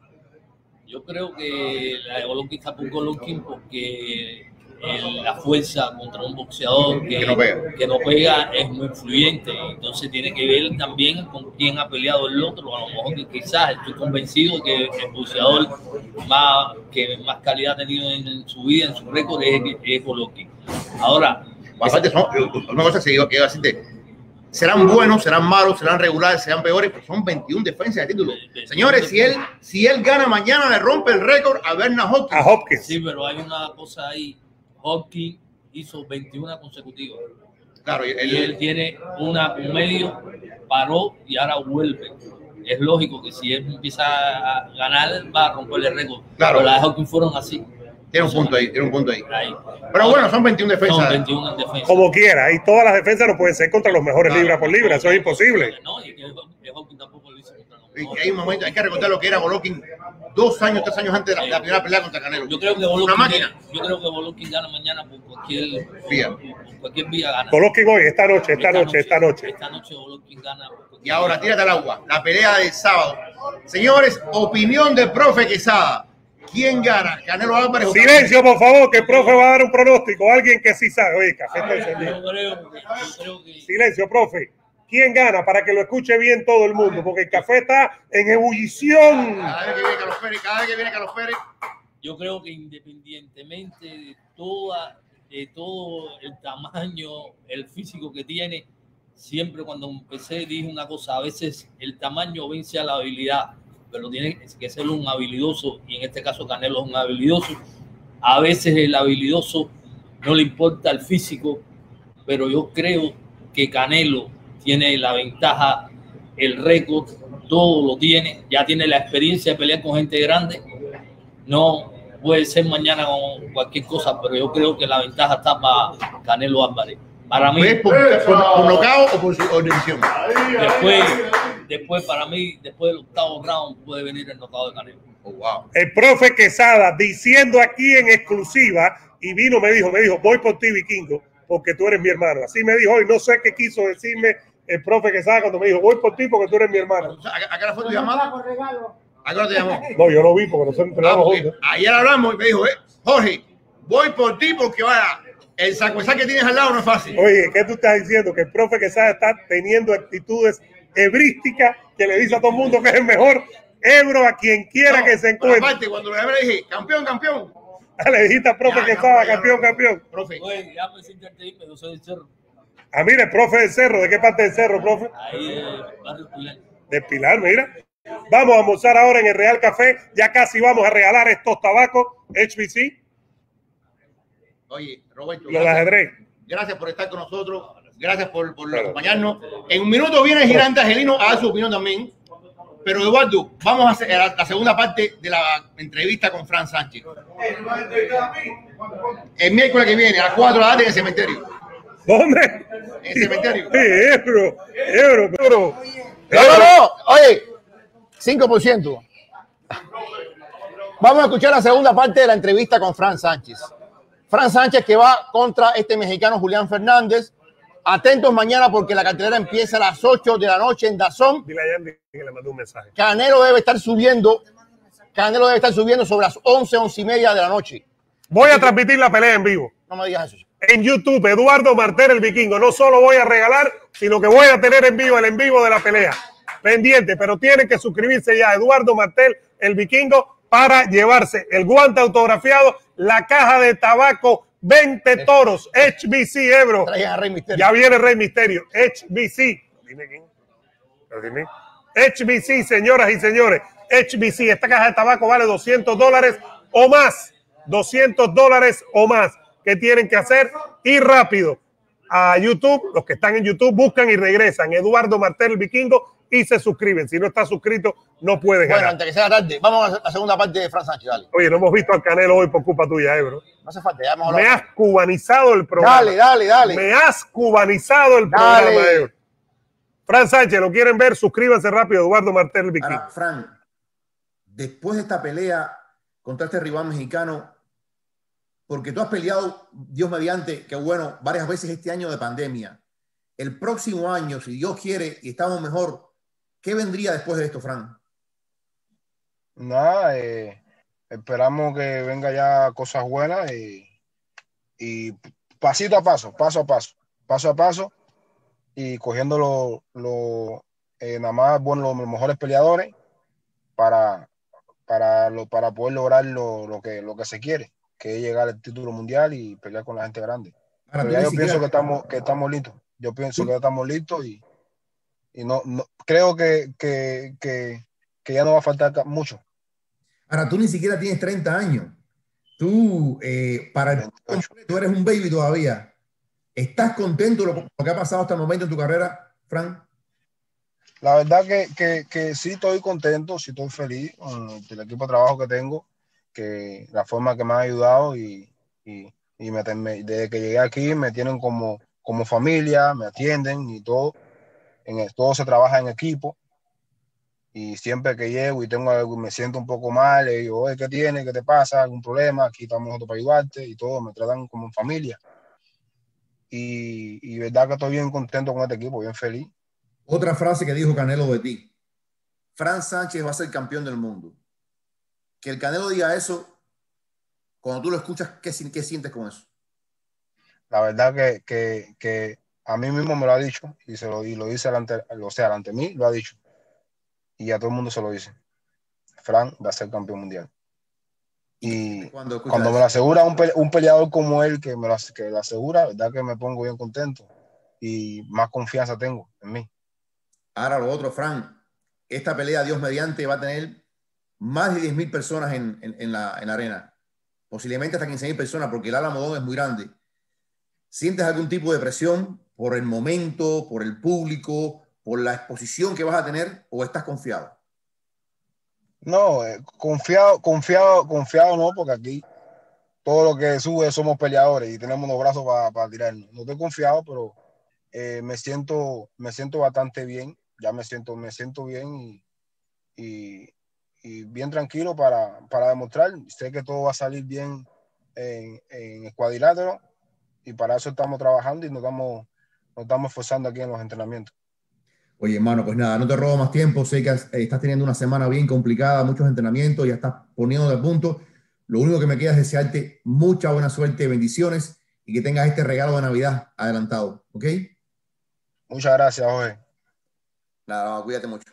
Yo creo que la de Golovkin está por Golovkin porque el, la fuerza contra un boxeador que, que, no pega. que no pega es muy influyente. Entonces tiene que ver también con quién ha peleado el otro. A lo mejor que quizás estoy convencido que el boxeador más, que más calidad ha tenido en, en su vida, en su récord, es, es Golovkin. Ahora, Bastante, son, una cosa que iba, que iba a decirte, serán buenos, serán malos, serán regulares, serán peores, pero son veintiuna defensas de título. Señores, si él, si él gana mañana, le rompe el récord a Bernard Hopkins. A Hopkins. Sí, pero hay una cosa ahí. Hopkins hizo veintiuna consecutivas. Claro, él, Y él tiene una, un medio, paró y ahora vuelve. Es lógico que si él empieza a ganar, va a romper el récord. Claro. Pero las de Hopkins fueron así. tiene un punto ahí, tiene un punto ahí. Ahí. Pero bueno, son veintiuna defensas. Son veintiuna en defensa. Como quiera, y todas las defensas no pueden ser contra los mejores Claro. libra por libra, eso es imposible. No, y que Hopkins tampoco lo hizo contra los Y mejores. hay un momento, hay que recordar lo que era Golovkin dos años, tres años antes de la, de la primera pelea contra Canelo. Yo creo que Una Golovkin, máquina. yo creo que Golovkin gana mañana por cualquier Vía. por cualquier vía gana. Golovkin hoy, esta noche, esta noche, esta noche. Esta noche Golovkin gana. por cualquier Y ahora, vía. tírate al agua. La pelea del sábado. Señores, opinión del profe Quesada. ¿Quién gana? Canelo Álvarez. o Silencio, por favor, que el profe va a dar un pronóstico. Alguien que sí sabe. Oye, café está encendido. Yo creo que, yo creo que Silencio, profe. ¿Quién gana? Para que lo escuche bien todo el mundo, porque el café está en ebullición. Cada vez que viene Carlos Pérez, cada vez que viene Carlos Pérez. yo creo que independientemente de toda, de todo el tamaño, el físico que tiene, siempre cuando empecé dije una cosa, a veces el tamaño vence a la habilidad, pero tiene que ser un habilidoso, y en este caso Canelo es un habilidoso. A veces el habilidoso no le importa el físico, pero yo creo que Canelo tiene la ventaja, el récord, todo lo tiene, ya tiene la experiencia de pelear con gente grande. No puede ser mañana con cualquier cosa, pero yo creo que la ventaja está para Canelo Álvarez. Para mí, ¿Ves por, por, por nocaut o por, por decisión? después, después, para mí, después del octavo round puede venir el knockout de Canelo. Oh, wow. El profe Quesada diciendo aquí en exclusiva, y vino, me dijo, me dijo, voy por ti, Vikingo, porque tú eres mi hermano. Así me dijo, y no sé qué quiso decirme el profe Quesada cuando me dijo, voy por ti porque tú eres mi hermano. ¿Acá, acá fue tu llamada? ¿A qué hora te llamó? No, yo lo vi porque nosotros Ah, entrenamos porque juntos. ayer hablamos y me dijo, eh, Jorge, voy por ti porque vaya, el sacuesá que tienes al lado no es fácil. Oye, ¿qué tú estás diciendo? Que el profe Quesada está teniendo actitudes hebrísticas que le dice a todo el mundo que es el mejor Ebro a quien quiera No, que se pero encuentre. aparte, cuando le le dije, campeón, campeón. Le dijiste al profe Ya, Quesada, ya, ya. campeón, campeón. Profe, Oye, ya me siento antes de irme, yo soy del Cerro. Ah, mira, el profe del Cerro. ¿De qué parte del Cerro, profe? Ahí, eh, barrio Pilar. De Pilar, mira. Vamos a almorzar ahora en el Real Café. Ya casi vamos a regalar estos tabacos H B C, oye, Roberto, los de gracias, ajedrez. gracias por estar con nosotros. Gracias por, por Claro. acompañarnos. En un minuto viene el Girante Angelino a dar su opinión también. Pero Eduardo, vamos a hacer la, la segunda parte de la entrevista con Fran Sánchez. El miércoles que viene, a las cuatro de la tarde en el cementerio. ¿Dónde? En el cementerio. Sí, Ebro, Ebro, Ebro. No, no, no. Oye, cinco por ciento. Vamos a escuchar la segunda parte de la entrevista con Fran Sánchez. Fran Sánchez que va contra este mexicano Julián Fernández. Atentos mañana porque la cartelera empieza a las ocho de la noche en DAZN. Dile a Yandy que le mandó un mensaje. Canelo debe estar subiendo. Canelo debe estar subiendo sobre las once, once y media de la noche. Voy a transmitir la pelea en vivo. No me digas eso. En YouTube, Eduardo Martel, el Vikingo. No solo voy a regalar, sino que voy a tener en vivo el en vivo de la pelea. Pendiente, pero tienen que suscribirse ya. Eduardo Martel, el Vikingo, para llevarse el guante autografiado, la caja de tabaco veinte toros. H B C, Ebro. Traigan a Rey Misterio. Ya viene Rey Misterio. H B C. Dime quién. Dime. H B C, señoras y señores. H B C. Esta caja de tabaco vale doscientos dólares o más. doscientos dólares o más. ¿Qué tienen que hacer? Ir rápido a YouTube. Los que están en YouTube buscan y regresan. Eduardo Martel, el Vikingo, y se suscriben. Si no está suscrito, no puedes ganar. Bueno, antes que sea tarde, vamos a la segunda parte de Fran Sánchez. Dale. Oye, no hemos visto al Canelo hoy por culpa tuya, Ebro. No hace falta, ya hemos Me hablado. has cubanizado el programa. Dale, dale, dale. Me has cubanizado el Dale. programa, Ebro. Fran Sánchez, ¿lo quieren ver? Suscríbanse rápido, Eduardo Martel, el Vikingo. Ahora, Fran, después de esta pelea contra este rival mexicano, porque tú has peleado, Dios mediante, que bueno, varias veces este año de pandemia. El próximo año, si Dios quiere y estamos mejor, ¿qué vendría después de esto, Fran? Nada, eh, esperamos que venga ya cosas buenas y, y pasito a paso, paso a paso, paso a paso y cogiendo lo, lo, eh, nada más bueno, los mejores peleadores para, para, lo, para poder lograr lo, lo, que, lo que se quiere, que es llegar al título mundial y pelear con la gente grande. Ahora, Pero tú ya ni yo siquiera- pienso que estamos, que estamos listos. Yo pienso ¿Sí? que ya estamos listos y, y no, no creo que, que, que, que ya no va a faltar ca- mucho. Ahora, tú ni siquiera tienes treinta años. Tú, eh, para el veintiocho. tú eres un baby todavía. ¿Estás contento con lo que ha pasado hasta el momento en tu carrera, Fran? La verdad que, que, que sí estoy contento, sí estoy feliz con el equipo de trabajo que tengo, que la forma que me han ayudado y, y, y me, me, desde que llegué aquí me tienen como, como familia, me atienden y todo. En el, todo se trabaja en equipo. Y siempre que llego y tengo algo, me siento un poco mal, le digo, oye, ¿qué tienes? ¿Qué te pasa? ¿Algún problema? Aquí estamos nosotros para ayudarte y todo, me tratan como en familia. Y, y verdad que estoy bien contento con este equipo, bien feliz. Otra frase que dijo Canelo de ti. Fran Sánchez va a ser campeón del mundo. Que el Canelo diga eso, cuando tú lo escuchas, ¿qué, qué sientes con eso? La verdad que, que, que a mí mismo me lo ha dicho y, se lo, y lo dice delante, o sea, delante de mí, lo ha dicho. Y a todo el mundo se lo dice. Fran va a ser campeón mundial. Y Cuando, cuando me lo asegura un, pele, un peleador como él, que me lo, que lo asegura, la verdad que me pongo bien contento y más confianza tengo en mí. Ahora lo otro, Fran, esta pelea, Dios mediante, va a tener más de diez mil personas en, en, en, la, en la arena. Posiblemente hasta quince mil personas, porque el Alamodón es muy grande. ¿Sientes algún tipo de presión por el momento, por el público, por la exposición que vas a tener, o estás confiado? No, eh, confiado, confiado, confiado no, porque aquí todo lo que sube somos peleadores y tenemos los brazos para pa tirarnos. No estoy confiado, pero eh, me siento, me siento bastante bien. Ya me siento, me siento bien y, y, y bien tranquilo para, para demostrar. Sé que todo va a salir bien en, en el cuadrilátero y para eso estamos trabajando y nos estamos, nos estamos esforzando aquí en los entrenamientos. Oye, hermano, pues nada, no te robo más tiempo. Sé que estás teniendo una semana bien complicada, muchos entrenamientos, ya estás poniendo de punto. Lo único que me queda es desearte mucha buena suerte, bendiciones y que tengas este regalo de Navidad adelantado, ¿ok? Muchas gracias, Jorge. Nada, cuídate mucho.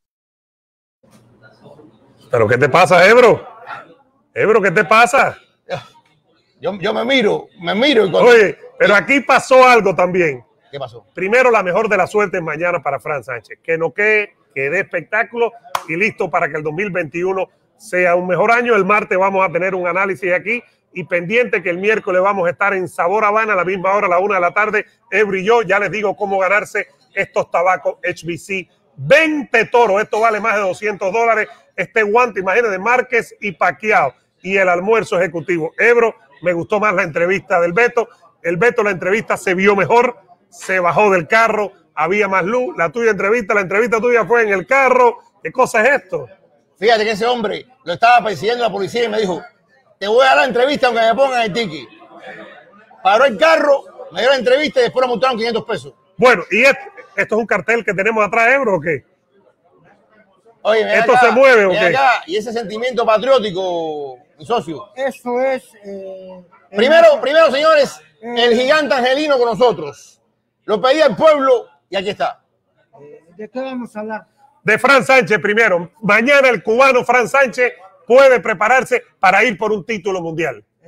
¿Pero qué te pasa, Ebro? Ebro, ¿qué te pasa? Yo, yo me miro, me miro y cuando... Oye, pero aquí pasó algo también. ¿Qué pasó? Primero, la mejor de la suerte mañana para Fran Sánchez. Que no quede, que dé espectáculo y listo para que el dos mil veintiuno sea un mejor año. El martes vamos a tener un análisis aquí y pendiente que el miércoles vamos a estar en Sabor Habana a la misma hora, a la una de la tarde. Ebro y yo ya les digo cómo ganarse estos tabacos H B C. veinte toros, esto vale más de doscientos dólares. Este guante, imagínense, Márquez y Pacquiao. Y el almuerzo ejecutivo. Ebro, me gustó más la entrevista del Beto. El Beto, la entrevista se vio mejor. Se bajó del carro, había más luz. La tuya entrevista, la entrevista tuya fue en el carro. ¿Qué cosa es esto? Fíjate que ese hombre lo estaba persiguiendo la policía y me dijo, te voy a dar la entrevista aunque me pongan el ticket. Paró el carro, me dio la entrevista y después le multaron quinientos pesos. Bueno, ¿y esto, esto es un cartel que tenemos atrás, Ebro, o qué? Oye, ven ¿Esto acá, se mueve o ven qué? acá, y ese sentimiento patriótico, mi socio. Eso es. Eh, Primero, el- primero, señores, el gigante angelino con nosotros. Lo pedía el pueblo y aquí está. ¿De qué vamos a hablar? De Fran Sánchez primero. Mañana el cubano Fran Sánchez puede prepararse para ir por un título mundial.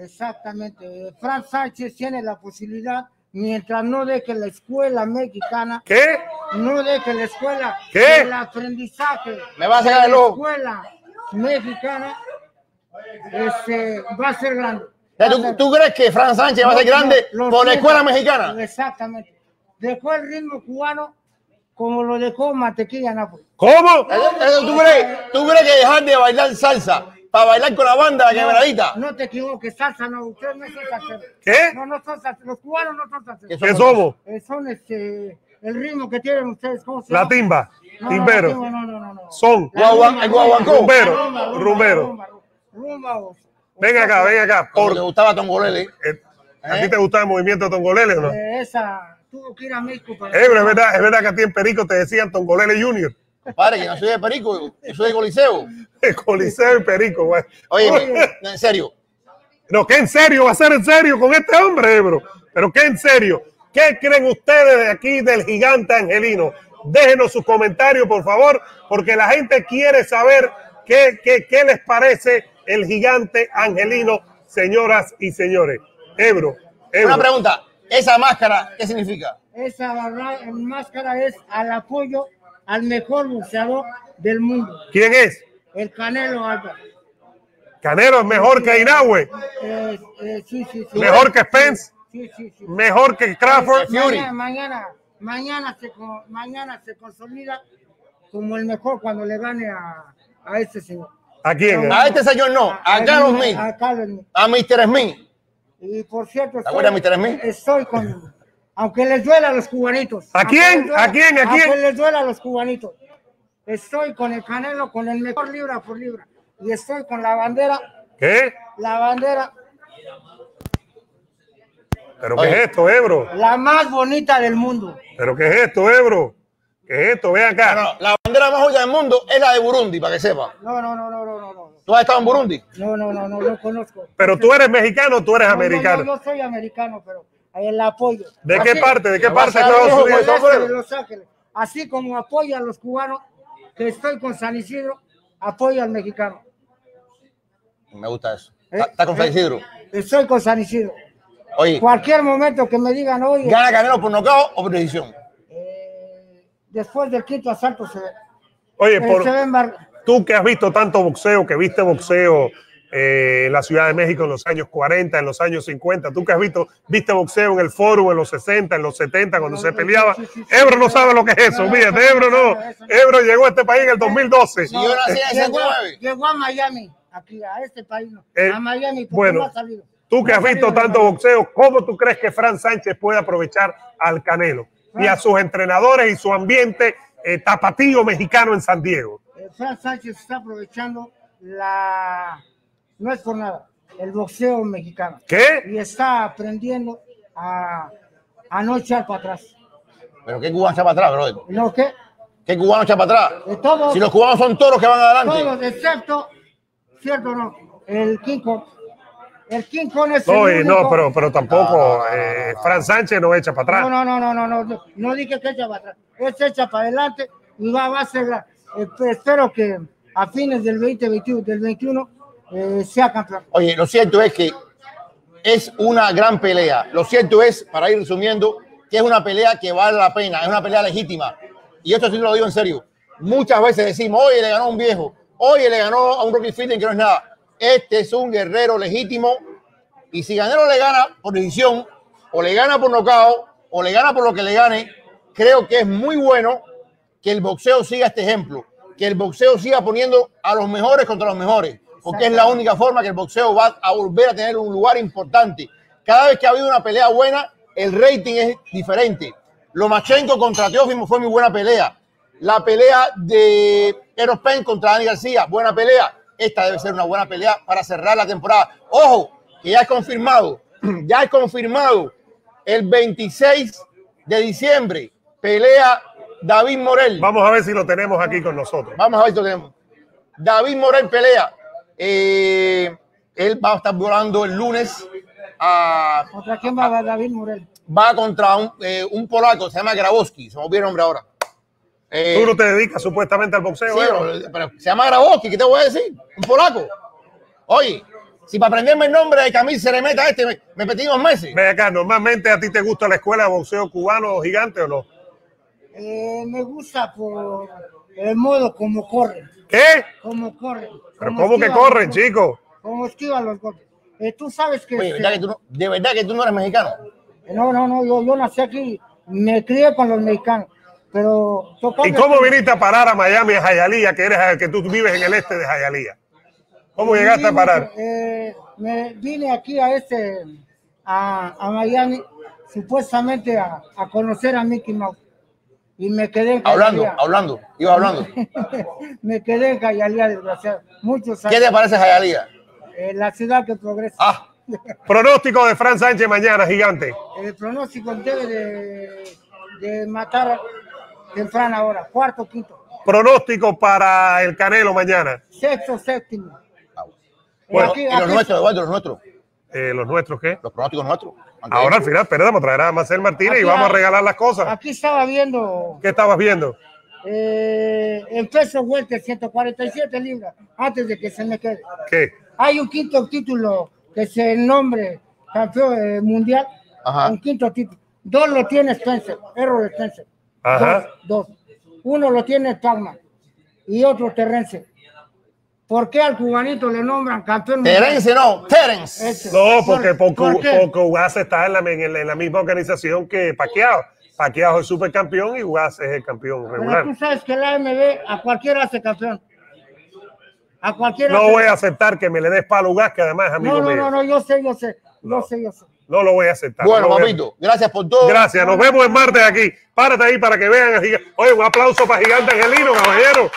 Exactamente. Fran Sánchez tiene la posibilidad, mientras no deje la escuela mexicana. ¿Qué? No deje la escuela. ¿Qué? El aprendizaje. Me va a sacar el de la ojo. escuela mexicana este, va a ser grande. O sea, ¿tú, ¿Tú crees que Fran Sánchez va a ser grande Lo- lo por la siento. escuela mexicana? Exactamente. Dejó el ritmo cubano como lo dejó Mantequilla Nápoles. ¿Cómo? Eso- eso ¿Tú crees, ¿Tú crees que dejar de bailar salsa para bailar con la banda, la quebradita? No te equivoques, salsa no, ustedes no son salseros. ¿Qué? No, no son salseros, los cubanos no son salseros. ¿Qué somos? Eh, son este, el ritmo que tienen ustedes, ¿cómo se llama? La timba, No, timbero, No, no, no, no, no. son, La Guaguan- rumba, el guaguancó. Rumbero, la rumba, rumba, rumbero. rumba, rumba, o- Ven acá, ven acá. Como Por, le gustaba Tongolele. eh, ¿A ti te gustaba el movimiento de Tongolele o no? Eh, esa, tuvo que ir a México para... Eh, pero es verdad, es verdad que a ti en Perico te decían Tongolele Junior. Padre, que no soy de Perico, yo soy de Coliseo. Coliseo y Perico, güey. Oye, en serio. No, ¿qué en serio? ¿Va a ser en serio con este hombre, bro? Pero ¿qué en serio? ¿Qué creen ustedes de aquí del gigante angelino? Déjenos sus comentarios, por favor, porque la gente quiere saber qué, qué, qué les parece el gigante angelino, señoras y señores. Ebro, Ebro. Una pregunta, ¿esa máscara qué significa? Esa barra- máscara es al apoyo al mejor boxeador del mundo, ¿Quién es? el Canelo Álvarez. Canelo es mejor que Inoue, Eh, eh, sí, sí, sí. mejor que Spence, Sí, sí, sí. mejor que Crawford. Fury. Mañana, mañana, mañana, se, co- mañana se consolida como el mejor cuando le gane a, a este señor. ¿A quién? A este señor no, a Carlos Smith, A Carlos Smith. a mister Smith. Y por cierto, estoy, acuerdas, mister Smith? estoy con, aunque les duela a los cubanitos. ¿A aunque quién? les duela- ¿A quién? ¿A quién? Aunque les duela a los cubanitos. Estoy con el Canelo, con el mejor libra por libra. Y estoy con la bandera, ¿Qué? la bandera, ¿Pero qué Oye. es esto, Ebro? la más bonita del mundo. ¿Pero qué es esto, Ebro? ¿Qué es esto? Ven acá. No, no, la bandera más bonita del mundo es la de Burundi, para que sepa. No, no, no, no, no, no, no. ¿Tú has estado en Burundi? No, no, no, no, no conozco. Pero tú eres mexicano o tú eres No, no, americano. No, no soy americano, pero el apoyo. ¿De qué Así- parte? ¿De qué Te vas parte de a dar Estados rojo, Unidos? pues, Este de Los Ángeles. Así como apoya a los cubanos, que estoy con San Isidro, apoyo al mexicano. Me gusta eso. ¿Eh? ¿Está, está con San Isidro? Estoy con San Isidro. Oye, Cualquier momento que me digan, oye, ¿gana Canelo por nocaut o por decisión? eh, después del quinto asalto se, Oye, eh, por, se ven bar- tú que has visto tanto boxeo, que viste boxeo eh, en la Ciudad de México en los años cuarenta, en los años cincuenta, tú que has visto, viste boxeo en el Fórum en los sesenta, en los setenta, cuando se peleaba. Sí, sí, sí. Ebro no sabe lo que es eso, No, no, fíjate, no, Ebro no, no. no, eso no. Ebro llegó a este país en el dos mil doce. Si yo nací en el llegó, sesenta y nueve. llegó a Miami, aquí, a este país, no, Eh, a Miami, porque bueno, no ha salido. Tú que No has ha visto salido de tanto Miami. boxeo, ¿cómo tú crees que Fran Sánchez puede aprovechar al Canelo y a sus entrenadores y su ambiente eh, tapatío mexicano en San Diego? Eh, Fran Sánchez está aprovechando la, no es por nada, el boxeo mexicano. ¿Qué? Y está aprendiendo a, a no echar para atrás. ¿Pero qué cubano echa para atrás, bro? ¿No qué? ¿Qué cubano echa para atrás? De todos, Si los cubanos son toros que van adelante. todos, excepto, cierto o no, el King Kong. El King Kong es No, el y no, único- pero, pero tampoco No, no, no, eh, no, no. Fran Sánchez no echa para atrás. No, no, no, no, no, no, no, no dije que echa para atrás. Es echa para adelante y va, va a ser la, eh, espero que a fines del veinte veintiuno, del veintiuno eh, sea campeón. Oye, lo cierto es que es una gran pelea. Lo cierto es, para ir resumiendo, que es una pelea que vale la pena, es una pelea legítima. Y esto sí lo digo en serio. Muchas veces decimos, oye, le ganó a un viejo, oye, le ganó a un Rocky Fielding que no es nada. Este es un guerrero legítimo y si Canelo le gana por decisión, o le gana por nocaut, o le gana por lo que le gane, creo que es muy bueno que el boxeo siga este ejemplo, que el boxeo siga poniendo a los mejores contra los mejores, porque es la única forma que el boxeo va a volver a tener un lugar importante. Cada vez que ha habido una pelea buena, el rating es diferente. Lomachenko contra Teófimo fue muy buena pelea. La pelea de Eros Penn contra Dani García, buena pelea. Esta debe ser una buena pelea para cerrar la temporada. Ojo, que ya es confirmado, ya es confirmado el veintiséis de diciembre, pelea David Morel. Vamos a ver si lo tenemos aquí con nosotros. Vamos a ver si lo tenemos. David Morel pelea. Eh, él va a estar volando el lunes. A, ¿Contra quién va David Morel? va contra un, eh, un polaco, se llama Grabowski. Se me olvidó el nombre ahora. Eh, Tú no te dedicas supuestamente al boxeo, sí, Ebro. pero, pero se llama Grabowski, ¿qué te voy a decir? Un polaco. Oye, Si para aprenderme el nombre de Camil Ceremeta este me, me metí dos meses. Ve acá, ¿normalmente a ti te gusta la escuela de boxeo cubano gigante o no? Eh, me gusta por el modo como corren. ¿Qué? Como corren. ¿Pero cómo que corren, chicos? Como esquivan los golpes. Eh, tú sabes que... Oye, ¿verdad que tú no, ¿de verdad que tú no eres mexicano? No, no, no, yo, yo nací aquí, me crié con los mexicanos, pero... ¿Y cómo viniste a parar a Miami, a Hialeah, que, eres, que tú vives en el este de Hialeah? ¿Cómo llegaste a parar? Eh, me vine aquí a este, a, a Miami, supuestamente a, a conocer a Mickey Mouse. Y me quedé en Hablando, Hialeah. hablando, iba hablando. Me quedé en Hialeah, desgraciado. Muchos años. ¿Qué te parece Hialeah? Eh, la ciudad que progresa. Ah. Pronóstico de Fran Sánchez mañana, gigante. El pronóstico debe de, de matar temprano ahora, cuarto, quinto. Pronóstico para el Canelo mañana. Sexto, séptimo. Bueno, aquí, ¿y los aquí- nuestros, Eduardo, los nuestros? Eh, ¿Los nuestros qué? Los pronósticos nuestros. Ahora al final, espera, vamos a traer a Marcel Martínez Aquí y vamos a hay- regalar las cosas. Aquí estaba viendo ¿Qué estabas viendo? eh, en peso welter ciento cuarenta y siete libras, antes de que se me quede. ¿Qué? Hay un quinto título que se nombre campeón eh, mundial. Ajá. Un quinto título. Dos lo tiene Spencer, Errol Spencer. Ajá. Dos, dos. Uno lo tiene Pacman y otro Terrence. ¿Por qué al cubanito le nombran campeón mundial? Terence no, Terence. Ese. No, porque, ¿Por- porque, por qué? porque Ugas está en la, en, la, en la misma organización que Pacquiao. Pacquiao es el supercampeón y Ugas es el campeón Pero regular. tú sabes que la A M B a cualquiera hace campeón. A cualquiera. No hace- voy a aceptar que me le des palo a Ugas, que además es amigo No, no, mío. no, no, yo sé, yo sé. Yo sé, yo sé. No lo voy a aceptar. Bueno, no lo voy a- papito, gracias por todo. Gracias, nos vemos el martes aquí. Párate ahí para que vean. a Giga- Oye, un aplauso para Gigante Angelino, caballero.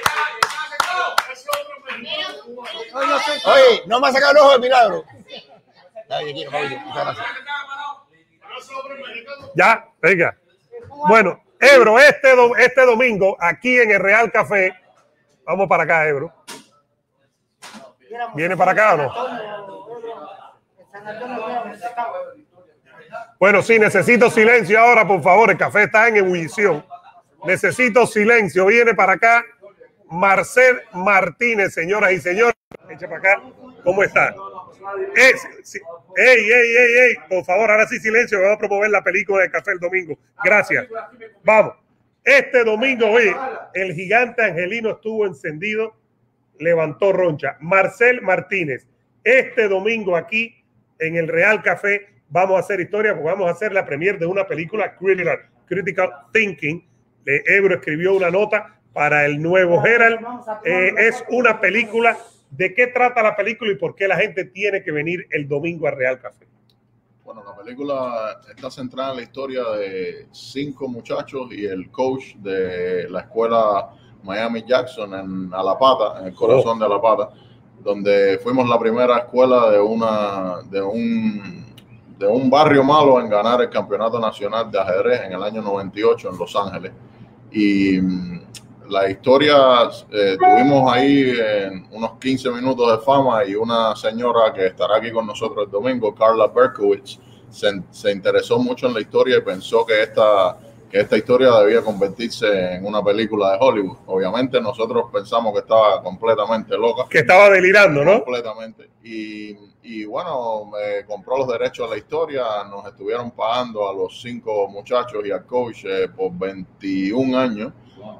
Oye, no me ha sacado el ojo de milagro. Está bien, quiero, papito. Muchas gracias. Ya, venga. Bueno, Ebro, este, do- este domingo, aquí en el Real Café, vamos para acá, Ebro. ¿Viene para acá o no? Bueno, sí, necesito silencio ahora, por favor. El café está en ebullición. Necesito silencio. Viene para acá Marcel Martínez, señoras y señores. Echa para acá. ¿Cómo está? Eh, sí. Ey, ey, ey, ey. Por favor, ahora sí silencio. Vamos a promover la película de café el domingo. Gracias. Vamos. Este domingo, oye, el Gigante Angelino estuvo encendido, levantó roncha. Marcel Martínez, este domingo aquí en el Real Café vamos a hacer historia, porque vamos a hacer la premier de una película, Critical, Critical Thinking. Eh, Ebro escribió una nota para el Nuevo Herald. Eh, es una película. ¿De qué trata la película y por qué la gente tiene que venir el domingo al Real Café? Bueno, la película está centrada en la historia de cinco muchachos y el coach de la escuela Miami Jackson en Alapata, en el corazón de Alapata, donde fuimos la primera escuela de una de un de un barrio malo en ganar el campeonato nacional de ajedrez en el año noventa y ocho en Los Ángeles. Y la historia, eh, tuvimos ahí en unos quince minutos de fama y una señora que estará aquí con nosotros el domingo, Carla Berkowitz, se, se interesó mucho en la historia y pensó que esta, que esta historia debía convertirse en una película de Hollywood. Obviamente nosotros pensamos que estaba completamente loca. Que estaba delirando, ¿no? Completamente. Y, y bueno, me compró los derechos a la historia, nos estuvieron pagando a los cinco muchachos y al coach eh, por veintiún años.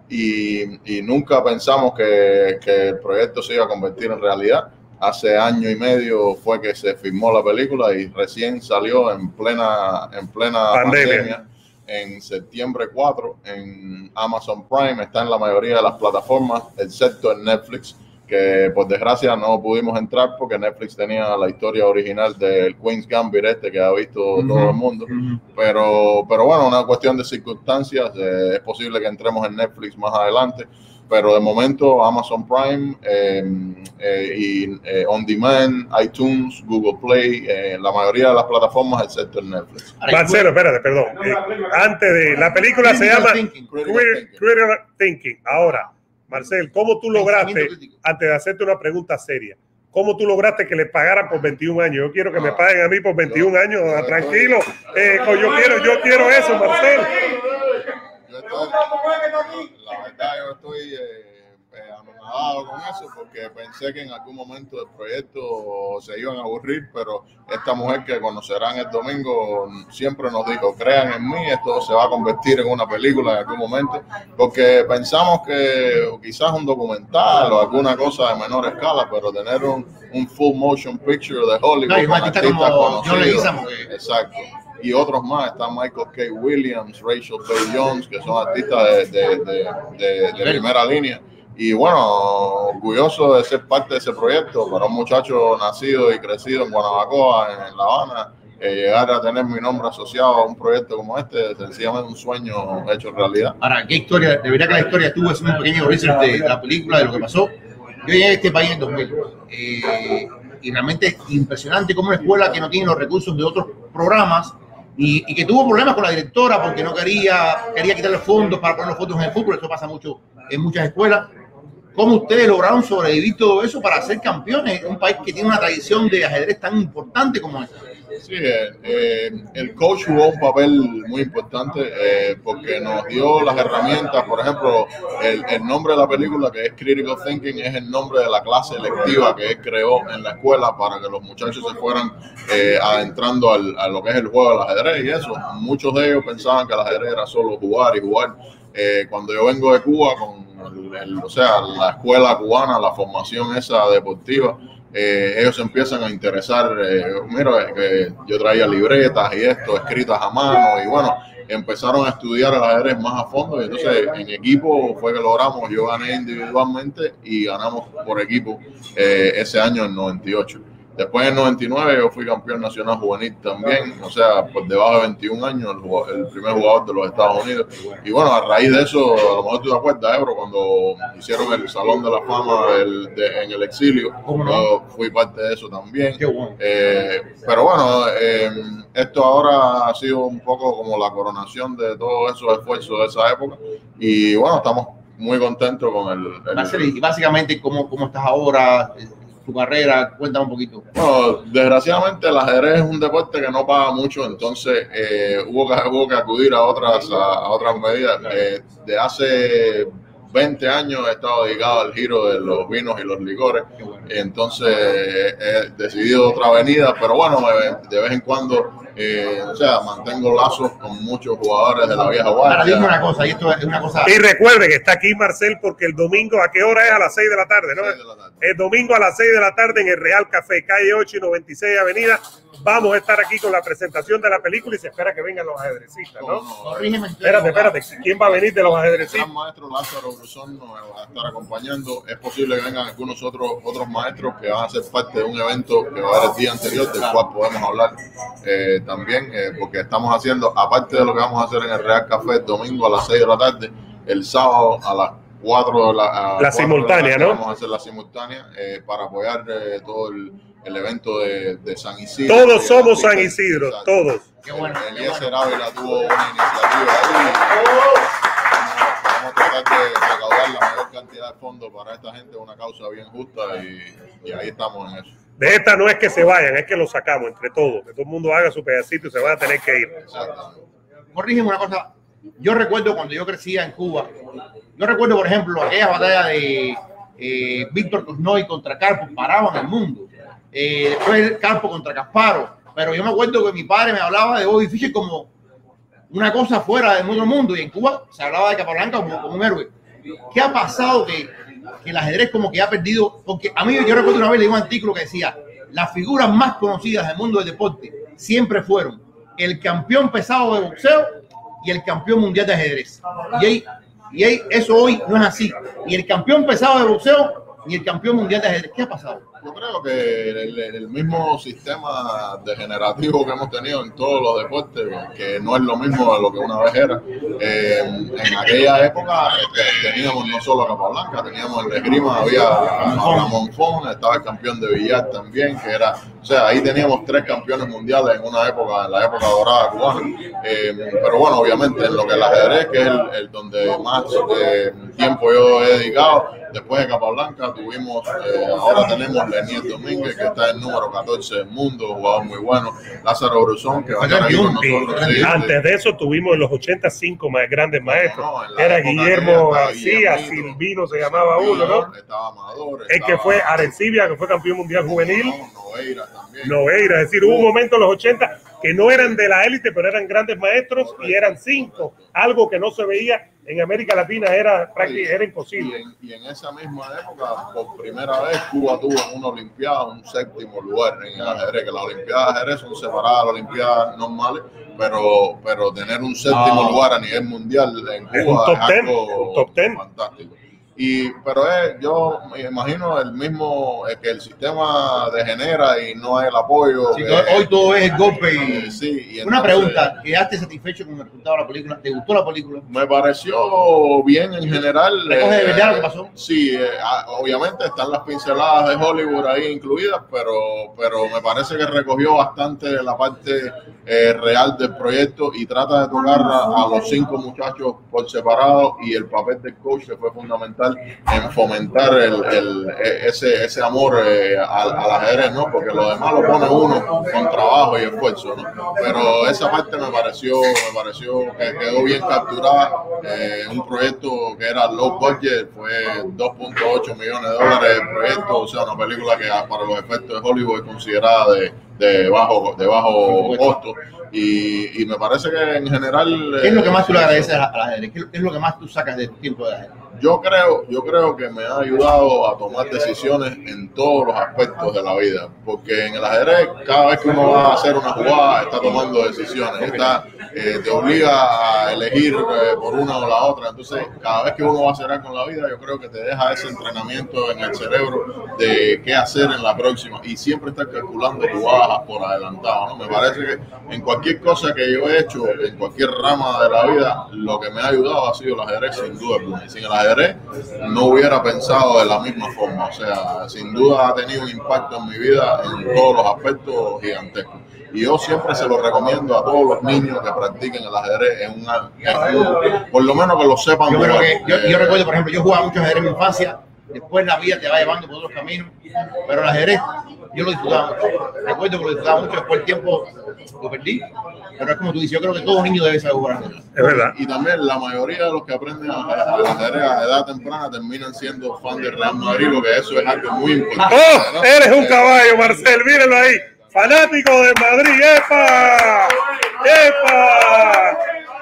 Y, y nunca pensamos que, que el proyecto se iba a convertir en realidad. Hace año y medio fue que se filmó la película y recién salió en plena, en plena Pandemia. pandemia, en septiembre cuatro, en Amazon Prime, está en la mayoría de las plataformas, excepto en Netflix, que por desgracia no pudimos entrar porque Netflix tenía la historia original del Queen's Gambit este que ha visto Uh-huh. todo el mundo. Uh-huh. Pero, pero bueno, una cuestión de circunstancias, eh, es posible que entremos en Netflix más adelante, pero de momento Amazon Prime eh, eh, y eh, On Demand, iTunes, Google Play, eh, la mayoría de las plataformas excepto en Netflix. Marcelo, espérate, perdón. Eh, antes de la película se llama Thinking, Critical Critical Thinking. Critical Thinking. Ahora, Marcel, ¿cómo tú lograste, antes de hacerte una pregunta seria, cómo tú lograste que le pagaran por veintiún años? Yo quiero que me paguen a mí por veintiún años, yo tranquilo. estoy- Eh, yo quiero, yo quiero eso, Marcel. Yo estoy, la verdad, yo estoy eh, eh, anonadado ha dado con eso, porque pensé que en algún momento del proyecto se iban a aburrir, pero esta mujer que conocerán el domingo siempre nos dijo, crean en mí, esto se va a convertir en una película en algún momento, porque pensamos que quizás un documental o alguna cosa de menor escala, pero tener un, un full motion picture de Hollywood No, y con artistas artistas como John Leguizamo, conocidos. Exacto. Y otros más, están Michael K. Williams, Rachel Day Jones, que son artistas de, de, de, de, de primera línea. Y bueno, orgulloso de ser parte de ese proyecto, para un muchacho nacido y crecido en Guanabacoa, en La Habana, eh, llegar a tener mi nombre asociado a un proyecto como este, sencillamente un sueño hecho realidad. Ahora, ¿qué historia? De verdad que la historia estuvo haciendo un pequeño research de la película, de lo que pasó. Yo llegué a este país en dos mil, eh, y realmente es impresionante como una escuela que no tiene los recursos de otros programas, Y, y que tuvo problemas con la directora porque no quería, quería quitarle fondos para poner los fotos en el fútbol. Eso pasa mucho en muchas escuelas. ¿Cómo ustedes lograron sobrevivir todo eso para ser campeones en un país que tiene una tradición de ajedrez tan importante como esta? Sí, eh, el coach jugó un papel muy importante eh, porque nos dio las herramientas. Por ejemplo, el, el nombre de la película, que es Critical Thinking, es el nombre de la clase electiva que él creó en la escuela para que los muchachos se fueran eh, adentrando al, a lo que es el juego del ajedrez y eso. Muchos de ellos pensaban que el ajedrez era solo jugar y jugar. Eh, cuando yo vengo de Cuba, con el, el, o sea, la escuela cubana, la formación esa deportiva, Eh, ellos empiezan a interesar, eh, mira, que yo traía libretas y esto, escritas a mano, y bueno, empezaron a estudiar el ajedrez más a fondo, y entonces en equipo fue que logramos, yo gané individualmente y ganamos por equipo eh, ese año en noventa y ocho. Después en noventa y nueve yo fui campeón nacional juvenil también, o sea, por debajo de veintiún años, el, el primer jugador de los Estados Unidos. Y bueno, a raíz de eso, a lo mejor tú te acuerdas, Ebro, cuando hicieron el Salón de la Fama el, de, en el exilio, yo fui parte de eso también. Bueno. Eh, pero bueno, eh, esto ahora ha sido un poco como la coronación de todos esos esfuerzos de esa época. Y bueno, estamos muy contentos con el... el y básicamente, ¿cómo, cómo estás ahora? Tu carrera, cuéntame un poquito. Bueno, desgraciadamente el ajedrez es un deporte que no paga mucho, entonces eh, hubo, que, hubo que acudir a otras, a, a otras medidas. Eh, de hace veinte años he estado dedicado al giro de los vinos y los licores, entonces he decidido otra avenida, pero bueno, de vez en cuando, eh, o sea, mantengo lazos con muchos jugadores de la vieja guardia. Ahora dime una cosa, y esto es una cosa... Y recuerde que está aquí Marcel, porque el domingo, ¿a qué hora es? A las seis de la tarde, ¿no? seis de la tarde. El domingo a las seis de la tarde en el Real Café, calle ocho y noventa y seis Avenida. Vamos a estar aquí con la presentación de la película y se espera que vengan los ajedrecistas, ¿no? Corrígeme. Espérate, espérate. ¿Quién va a venir de los El ajedrecistas? gran maestro Lázaro Brusón nos va a estar acompañando. Es posible que vengan algunos otros, otros maestros que van a ser parte de un evento que va a haber el día anterior, del cual podemos hablar eh, también, eh, porque estamos haciendo, aparte de lo que vamos a hacer en el Real Café el domingo a las seis de la tarde, el sábado a las cuatro de la, la simultánea, ¿no? Vamos a hacer la simultánea eh, para apoyar eh, todo el, el evento de, de San Isidro. Todos somos San Isidro, exacto. Todos. Qué bueno. Eliezer Ávila tuvo una iniciativa ahí. Vamos a tratar de recaudar la mayor cantidad de fondos para esta gente, una causa bien justa, y, y ahí estamos en eso. De esta no es que se vayan, es que lo sacamos entre todos, que todo el mundo haga su pedacito y se va a tener que ir. Exacto. Corrígeme una cosa. Yo recuerdo cuando yo crecía en Cuba, yo recuerdo, por ejemplo, aquella batalla de eh, Víctor Kusnoy contra Karpov, paraban el mundo. Eh, después Karpov contra Kasparov. Pero yo me acuerdo que mi padre me hablaba de Bobby Fischer como una cosa fuera del otro mundo, y en Cuba se hablaba de Capablanca como, como un héroe. ¿Qué ha pasado que, que el ajedrez como que ha perdido? Porque a mí, yo recuerdo una vez leí un artículo que decía, las figuras más conocidas del mundo del deporte siempre fueron el campeón pesado de boxeo y el campeón mundial de ajedrez. Y, ahí, y ahí, eso hoy no es así. Ni el campeón pesado de boxeo ni el campeón mundial de ajedrez. ¿Qué ha pasado? Yo creo que el, el mismo sistema degenerativo que hemos tenido en todos los deportes, que no es lo mismo de lo que una vez era. Eh, en aquella época este, teníamos no solo a Capablanca, teníamos el esgrima, había a Monfón, estaba el campeón de billar también, que era, o sea, ahí teníamos tres campeones mundiales en una época, en la época dorada cubana. Eh, pero bueno, obviamente en lo que es el ajedrez, que es el, el donde más eh, tiempo yo he dedicado, después de Capablanca tuvimos, eh, ahora tenemos Lenier Domínguez, que está en número catorce del mundo, jugador muy bueno. Lázaro Brusón, que va a estar aquí con nosotros. Sí, antes sí. de eso tuvimos en los ochenta cinco más grandes maestros. No, no, era época Guillermo estaba García, Guillermito, Silvino se llamaba uno, ¿no? Estaba Amador, El que fue Arencibia, que fue campeón mundial juvenil. No, Noveira también. Noveira, es decir, hubo un momento en los ochenta que no eran de la élite, pero eran grandes maestros y eran cinco, algo que no se veía en América Latina, era prácticamente era imposible. Y en, y en esa misma época, por primera vez, Cuba tuvo en una Olimpiada un séptimo lugar en el ajedrez, que las Olimpiadas de ajedrez son separadas de las Olimpiadas normales, pero, pero tener un séptimo Ah. lugar a nivel mundial en Cuba Es un top es ten, algo un top ten. fantástico. Y, pero es, yo me imagino el mismo, es que el sistema degenera y no hay el apoyo. Sí, que- hoy todo es el golpe. Y... eh, sí, y Una entonces, pregunta, ¿quedaste satisfecho con el resultado de la película? ¿Te gustó la película? Me pareció bien en general. ¿Recoge de eh, verdad lo que pasó? Sí, eh, ah, obviamente están las pinceladas de Hollywood ahí incluidas, pero, pero me parece que recogió bastante la parte eh, real del proyecto y trata de tocar a, a los cinco muchachos por separado, y el papel del coach que fue fundamental en fomentar el, el, ese, ese amor eh, al, al ajedrez, ¿no? Porque lo demás lo pone uno con trabajo y esfuerzo, ¿no? Pero esa parte me pareció, me pareció que quedó bien capturada. Eh, un proyecto que era low budget, fue dos punto ocho millones de dólares el proyecto, o sea, una película que para los efectos de Hollywood es considerada de, de bajo, de bajo costo. Y, y me parece que en general... ¿Qué es lo que más tú le eh, agradeces al ajedrez? ¿Qué es lo- qué es lo que más tú sacas de tu tiempo de ajedrez? Yo creo, yo creo que me ha ayudado a tomar decisiones en todos los aspectos de la vida, porque en el ajedrez cada vez que uno va a hacer una jugada está tomando decisiones, está, eh, te obliga a elegir eh, por una o la otra. Entonces cada vez que uno va a hacer con la vida, yo creo que te deja ese entrenamiento en el cerebro de qué hacer en la próxima, y siempre estar calculando jugadas por adelantado, ¿no? Me parece que en cualquier cosa que yo he hecho, en cualquier rama de la vida, lo que me ha ayudado ha sido el ajedrez, sin duda alguna. Y sin el ajedrez no hubiera pensado de la misma forma. O sea, sin duda ha tenido un impacto en mi vida en todos los aspectos gigantescos. Y yo siempre se lo recomiendo a todos los niños que practiquen el ajedrez, en una, en un- por lo menos que lo sepan. Yo creo jugar. que, yo, yo Eh, recuerdo, por ejemplo, yo jugaba mucho ajedrez en mi infancia, después la vida te va llevando por otros caminos, pero el ajedrez yo lo disfrutaba mucho. Recuerdo que lo disfrutaba mucho, después el tiempo lo perdí, pero es como tú dices, yo creo que todo niño debe saber jugar ajedrez. Es verdad. Y también la mayoría de los que aprenden a a ajedrez a edad temprana terminan siendo fan del Real Madrid, porque eso es algo muy importante. ¡Oh! ¿no? Eres un Eh, caballo, Marcel, mírenlo ahí. Fanático de Madrid, ¡epa! ¡Epa!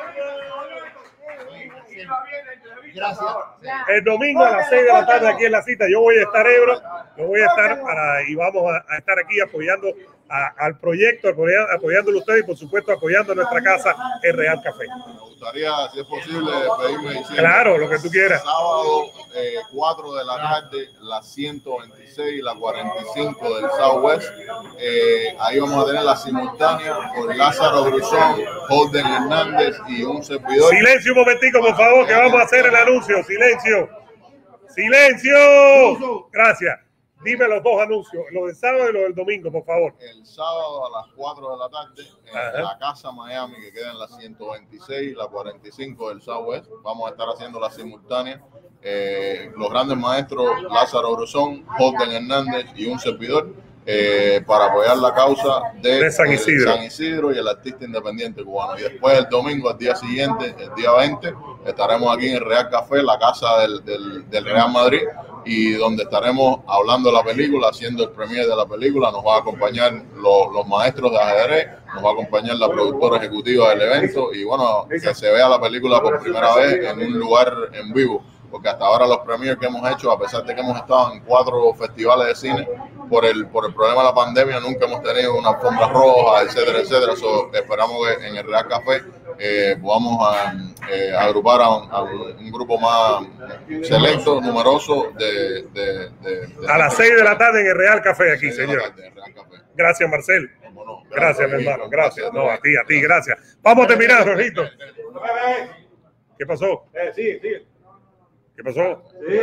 Gracias. El domingo a las seis de la tarde aquí en la cita, yo voy a estar ebro, yo voy a estar para, y vamos a, a estar aquí apoyando a- al proyecto, apoyando, apoyándolo a ustedes y por supuesto apoyando a nuestra casa, el Real Café. Me gustaría, si es posible, pedirme diciendo, Claro, lo que tú quieras. Sábado, eh, cuatro de la tarde, la ciento veintiséis y la cuarenta y cinco del Southwest. Eh, ahí vamos a tener la simultánea con Lázaro Brusón, Holden Hernández y un servidor. Silencio un momentico, por favor, que vamos a hacer el anuncio. Silencio. Silencio. Gracias. Dime los dos anuncios, lo del sábado y lo del domingo, por favor. El sábado a las cuatro de la tarde en Ajá. la Casa Miami, que queda en la ciento veintiséis y la cuarenta y cinco del Southwest. Vamos a estar haciendo la simultánea. Eh, los grandes maestros Lázaro Brusón, Holden Hernández y un servidor, eh, para apoyar la causa de, De San eh, Isidro. San Isidro y el artista independiente cubano. Y después el domingo, el día siguiente, el día veinte, estaremos aquí en el Real Café, la casa del, del, del Real Madrid, y donde estaremos hablando de la película, haciendo el premiere de la película. Nos va a acompañar los, los maestros de ajedrez, nos va a acompañar la productora ejecutiva del evento, y bueno, que se vea la película por primera vez en un lugar en vivo, porque hasta ahora los premiers que hemos hecho, a pesar de que hemos estado en cuatro festivales de cine, por el, por el problema de la pandemia nunca hemos tenido una alfombra roja, etcétera, etcétera. So, esperamos que en el Real Café eh, podamos a, eh, agrupar a, un, a un, un grupo más selecto, numeroso de, de, de, de A las seis de la tarde en el Real Café aquí, seis de la señor. tarde en el Real Café. Gracias, Marcel. Cómo no. Gracias, mi Rojito, hermano. Gracias. No, a ti, a ti, gracias. gracias. Vamos a terminar, Rojito. ¿Qué pasó? Eh, sí, sí. ¿Qué pasó?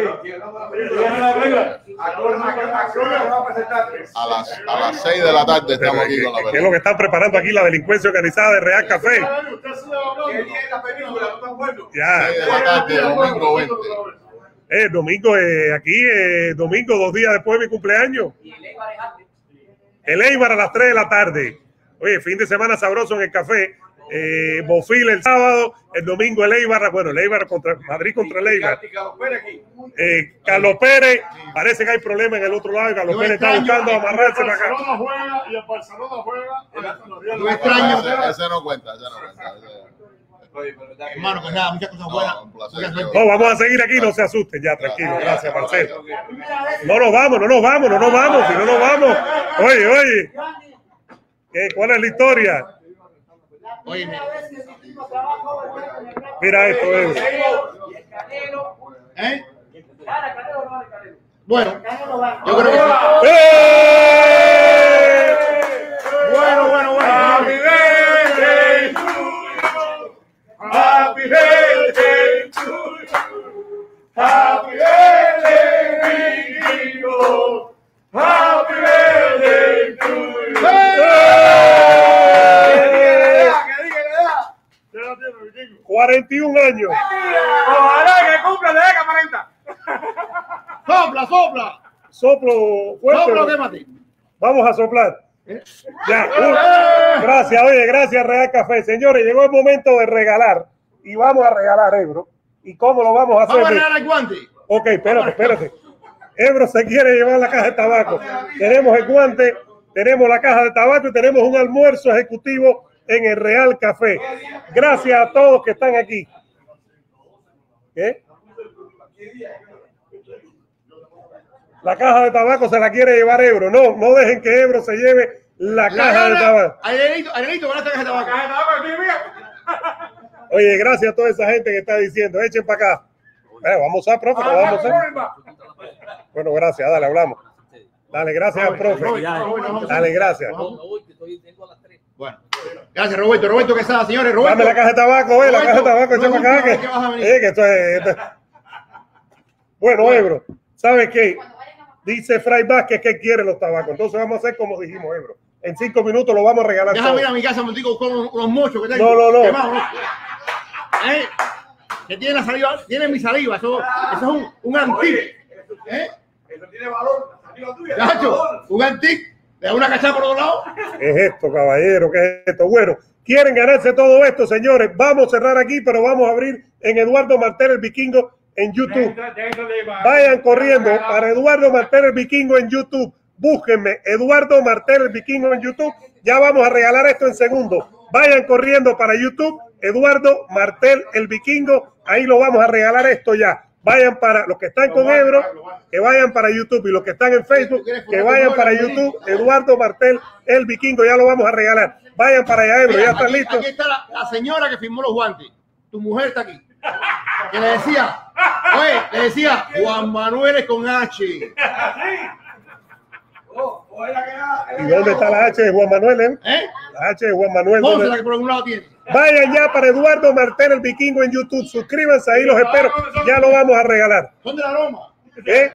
A las, a las seis de la tarde estamos aquí con la ¿Qué es lo película. que están preparando aquí la delincuencia organizada de Real Café? Ya. seis de la tarde, domingo veinte. Eh, domingo, eh, aquí, eh, domingo, dos días después de mi cumpleaños. El Eibar a las tres de la tarde. Oye, fin de semana sabroso en el café. Eh, Bofil el sábado, el domingo el Eibar, bueno, el Eibar contra Madrid contra el Eibar. Eh, Carlos Pérez, parece que hay problema en el otro lado y Carlos Pérez está buscando amarrarse para acá. El Barcelona juega y el Barcelona juega. Yo extraño. Ese, ese no cuenta, ese no cuenta. Ese... Hermano, pues nada, muchas cosas buenas. No, no, vamos a seguir aquí, no se asusten, ya, tranquilo, gracias, Marcelo. No nos vamos, no nos vamos, no nos vamos, si no nos vamos. Oye, oye, ¿qué, ¿cuál es la historia? Oye, mira esto, eh. ¿Eh? Bueno, yo creo que sí. ¡Eh! Bueno, bueno, bueno. Happy birthday to you. Happy birthday to you. Happy birthday, Rico. Happy birthday to you. cuarenta y un años. Ojalá que cumpla de cuarenta. Sopla, sopla. Soplo fuerte. Sopla, quémate. Vamos a soplar. Ya. Uh, gracias, oye, gracias Real Café. Señores, llegó el momento de regalar. Y vamos a regalar Ebro. ¿Y cómo lo vamos a hacer? Vamos a regalar el guante. Ok, espérate, espérate. Ebro se quiere llevar la caja de tabaco. Tenemos el guante, tenemos la caja de tabaco y tenemos un almuerzo ejecutivo en el Real Café. Gracias a todos que están aquí. ¿Qué? La caja de tabaco se la quiere llevar Ebro. No, no dejen que Ebro se lleve la, la caja de tabaco. Arenito, Arenito, ¿van a caja de tabaco? Oye, gracias a toda esa gente que está diciendo, echen para acá. Eh, vamos a, profe, ¿no vamos a? Bueno, gracias, dale, hablamos. Dale, gracias al profe. Dale, gracias. Bueno, gracias Roberto. Roberto Quesada, señores. Roberto. Dame la caja de tabaco, eh, la caja de tabaco, echa para acá. Que, eh, que esto es, esto es. Bueno, Ebro, ¿sabes qué? Dice Fray Vázquez que quiere los tabacos. Entonces vamos a hacer como dijimos, Ebro. En cinco minutos lo vamos a regalar. Déjame ir a mi casa, me digo con unos mochos que tengo. No, no, no. Quemado, ¿no? ¿Eh? Que tiene la saliva, tiene mi saliva. Eso, eso es un, un antique. ¿Eh? Eso tiene valor. La saliva tuya. Nacho, un antique. ¿Le da una cachada por los lados? ¿Qué es esto, caballero? ¿Qué es esto? Bueno, quieren ganarse todo esto, señores. Vamos a cerrar aquí, pero vamos a abrir en Eduardo Martel el Vikingo en YouTube. Vayan corriendo para Eduardo Martel el Vikingo en YouTube. Búsquenme Eduardo Martel el Vikingo en YouTube. Ya vamos a regalar esto en segundos. Vayan corriendo para YouTube, Eduardo Martel el Vikingo. Ahí lo vamos a regalar esto ya. Vayan para los que están con Ebro, que vayan para YouTube, y los que están en Facebook, que vayan para YouTube, Eduardo Martel el Vikingo. Ya lo vamos a regalar. Vayan para allá, Ebro, ya están listos. Aquí está la, la señora que firmó los guantes. Tu mujer está aquí. Que le decía, oye, le decía, Juan Manuel es con H. ¿Y dónde está la H de Juan Manuel? Eh? ¿Eh? La H de Juan Manuel. ¿Dónde? La que por algún lado tiene. Vayan ya para Eduardo Martel el Vikingo en YouTube. Suscríbanse ahí, los espero. Ya lo vamos a regalar. ¿Dónde la aroma? ¿Eh?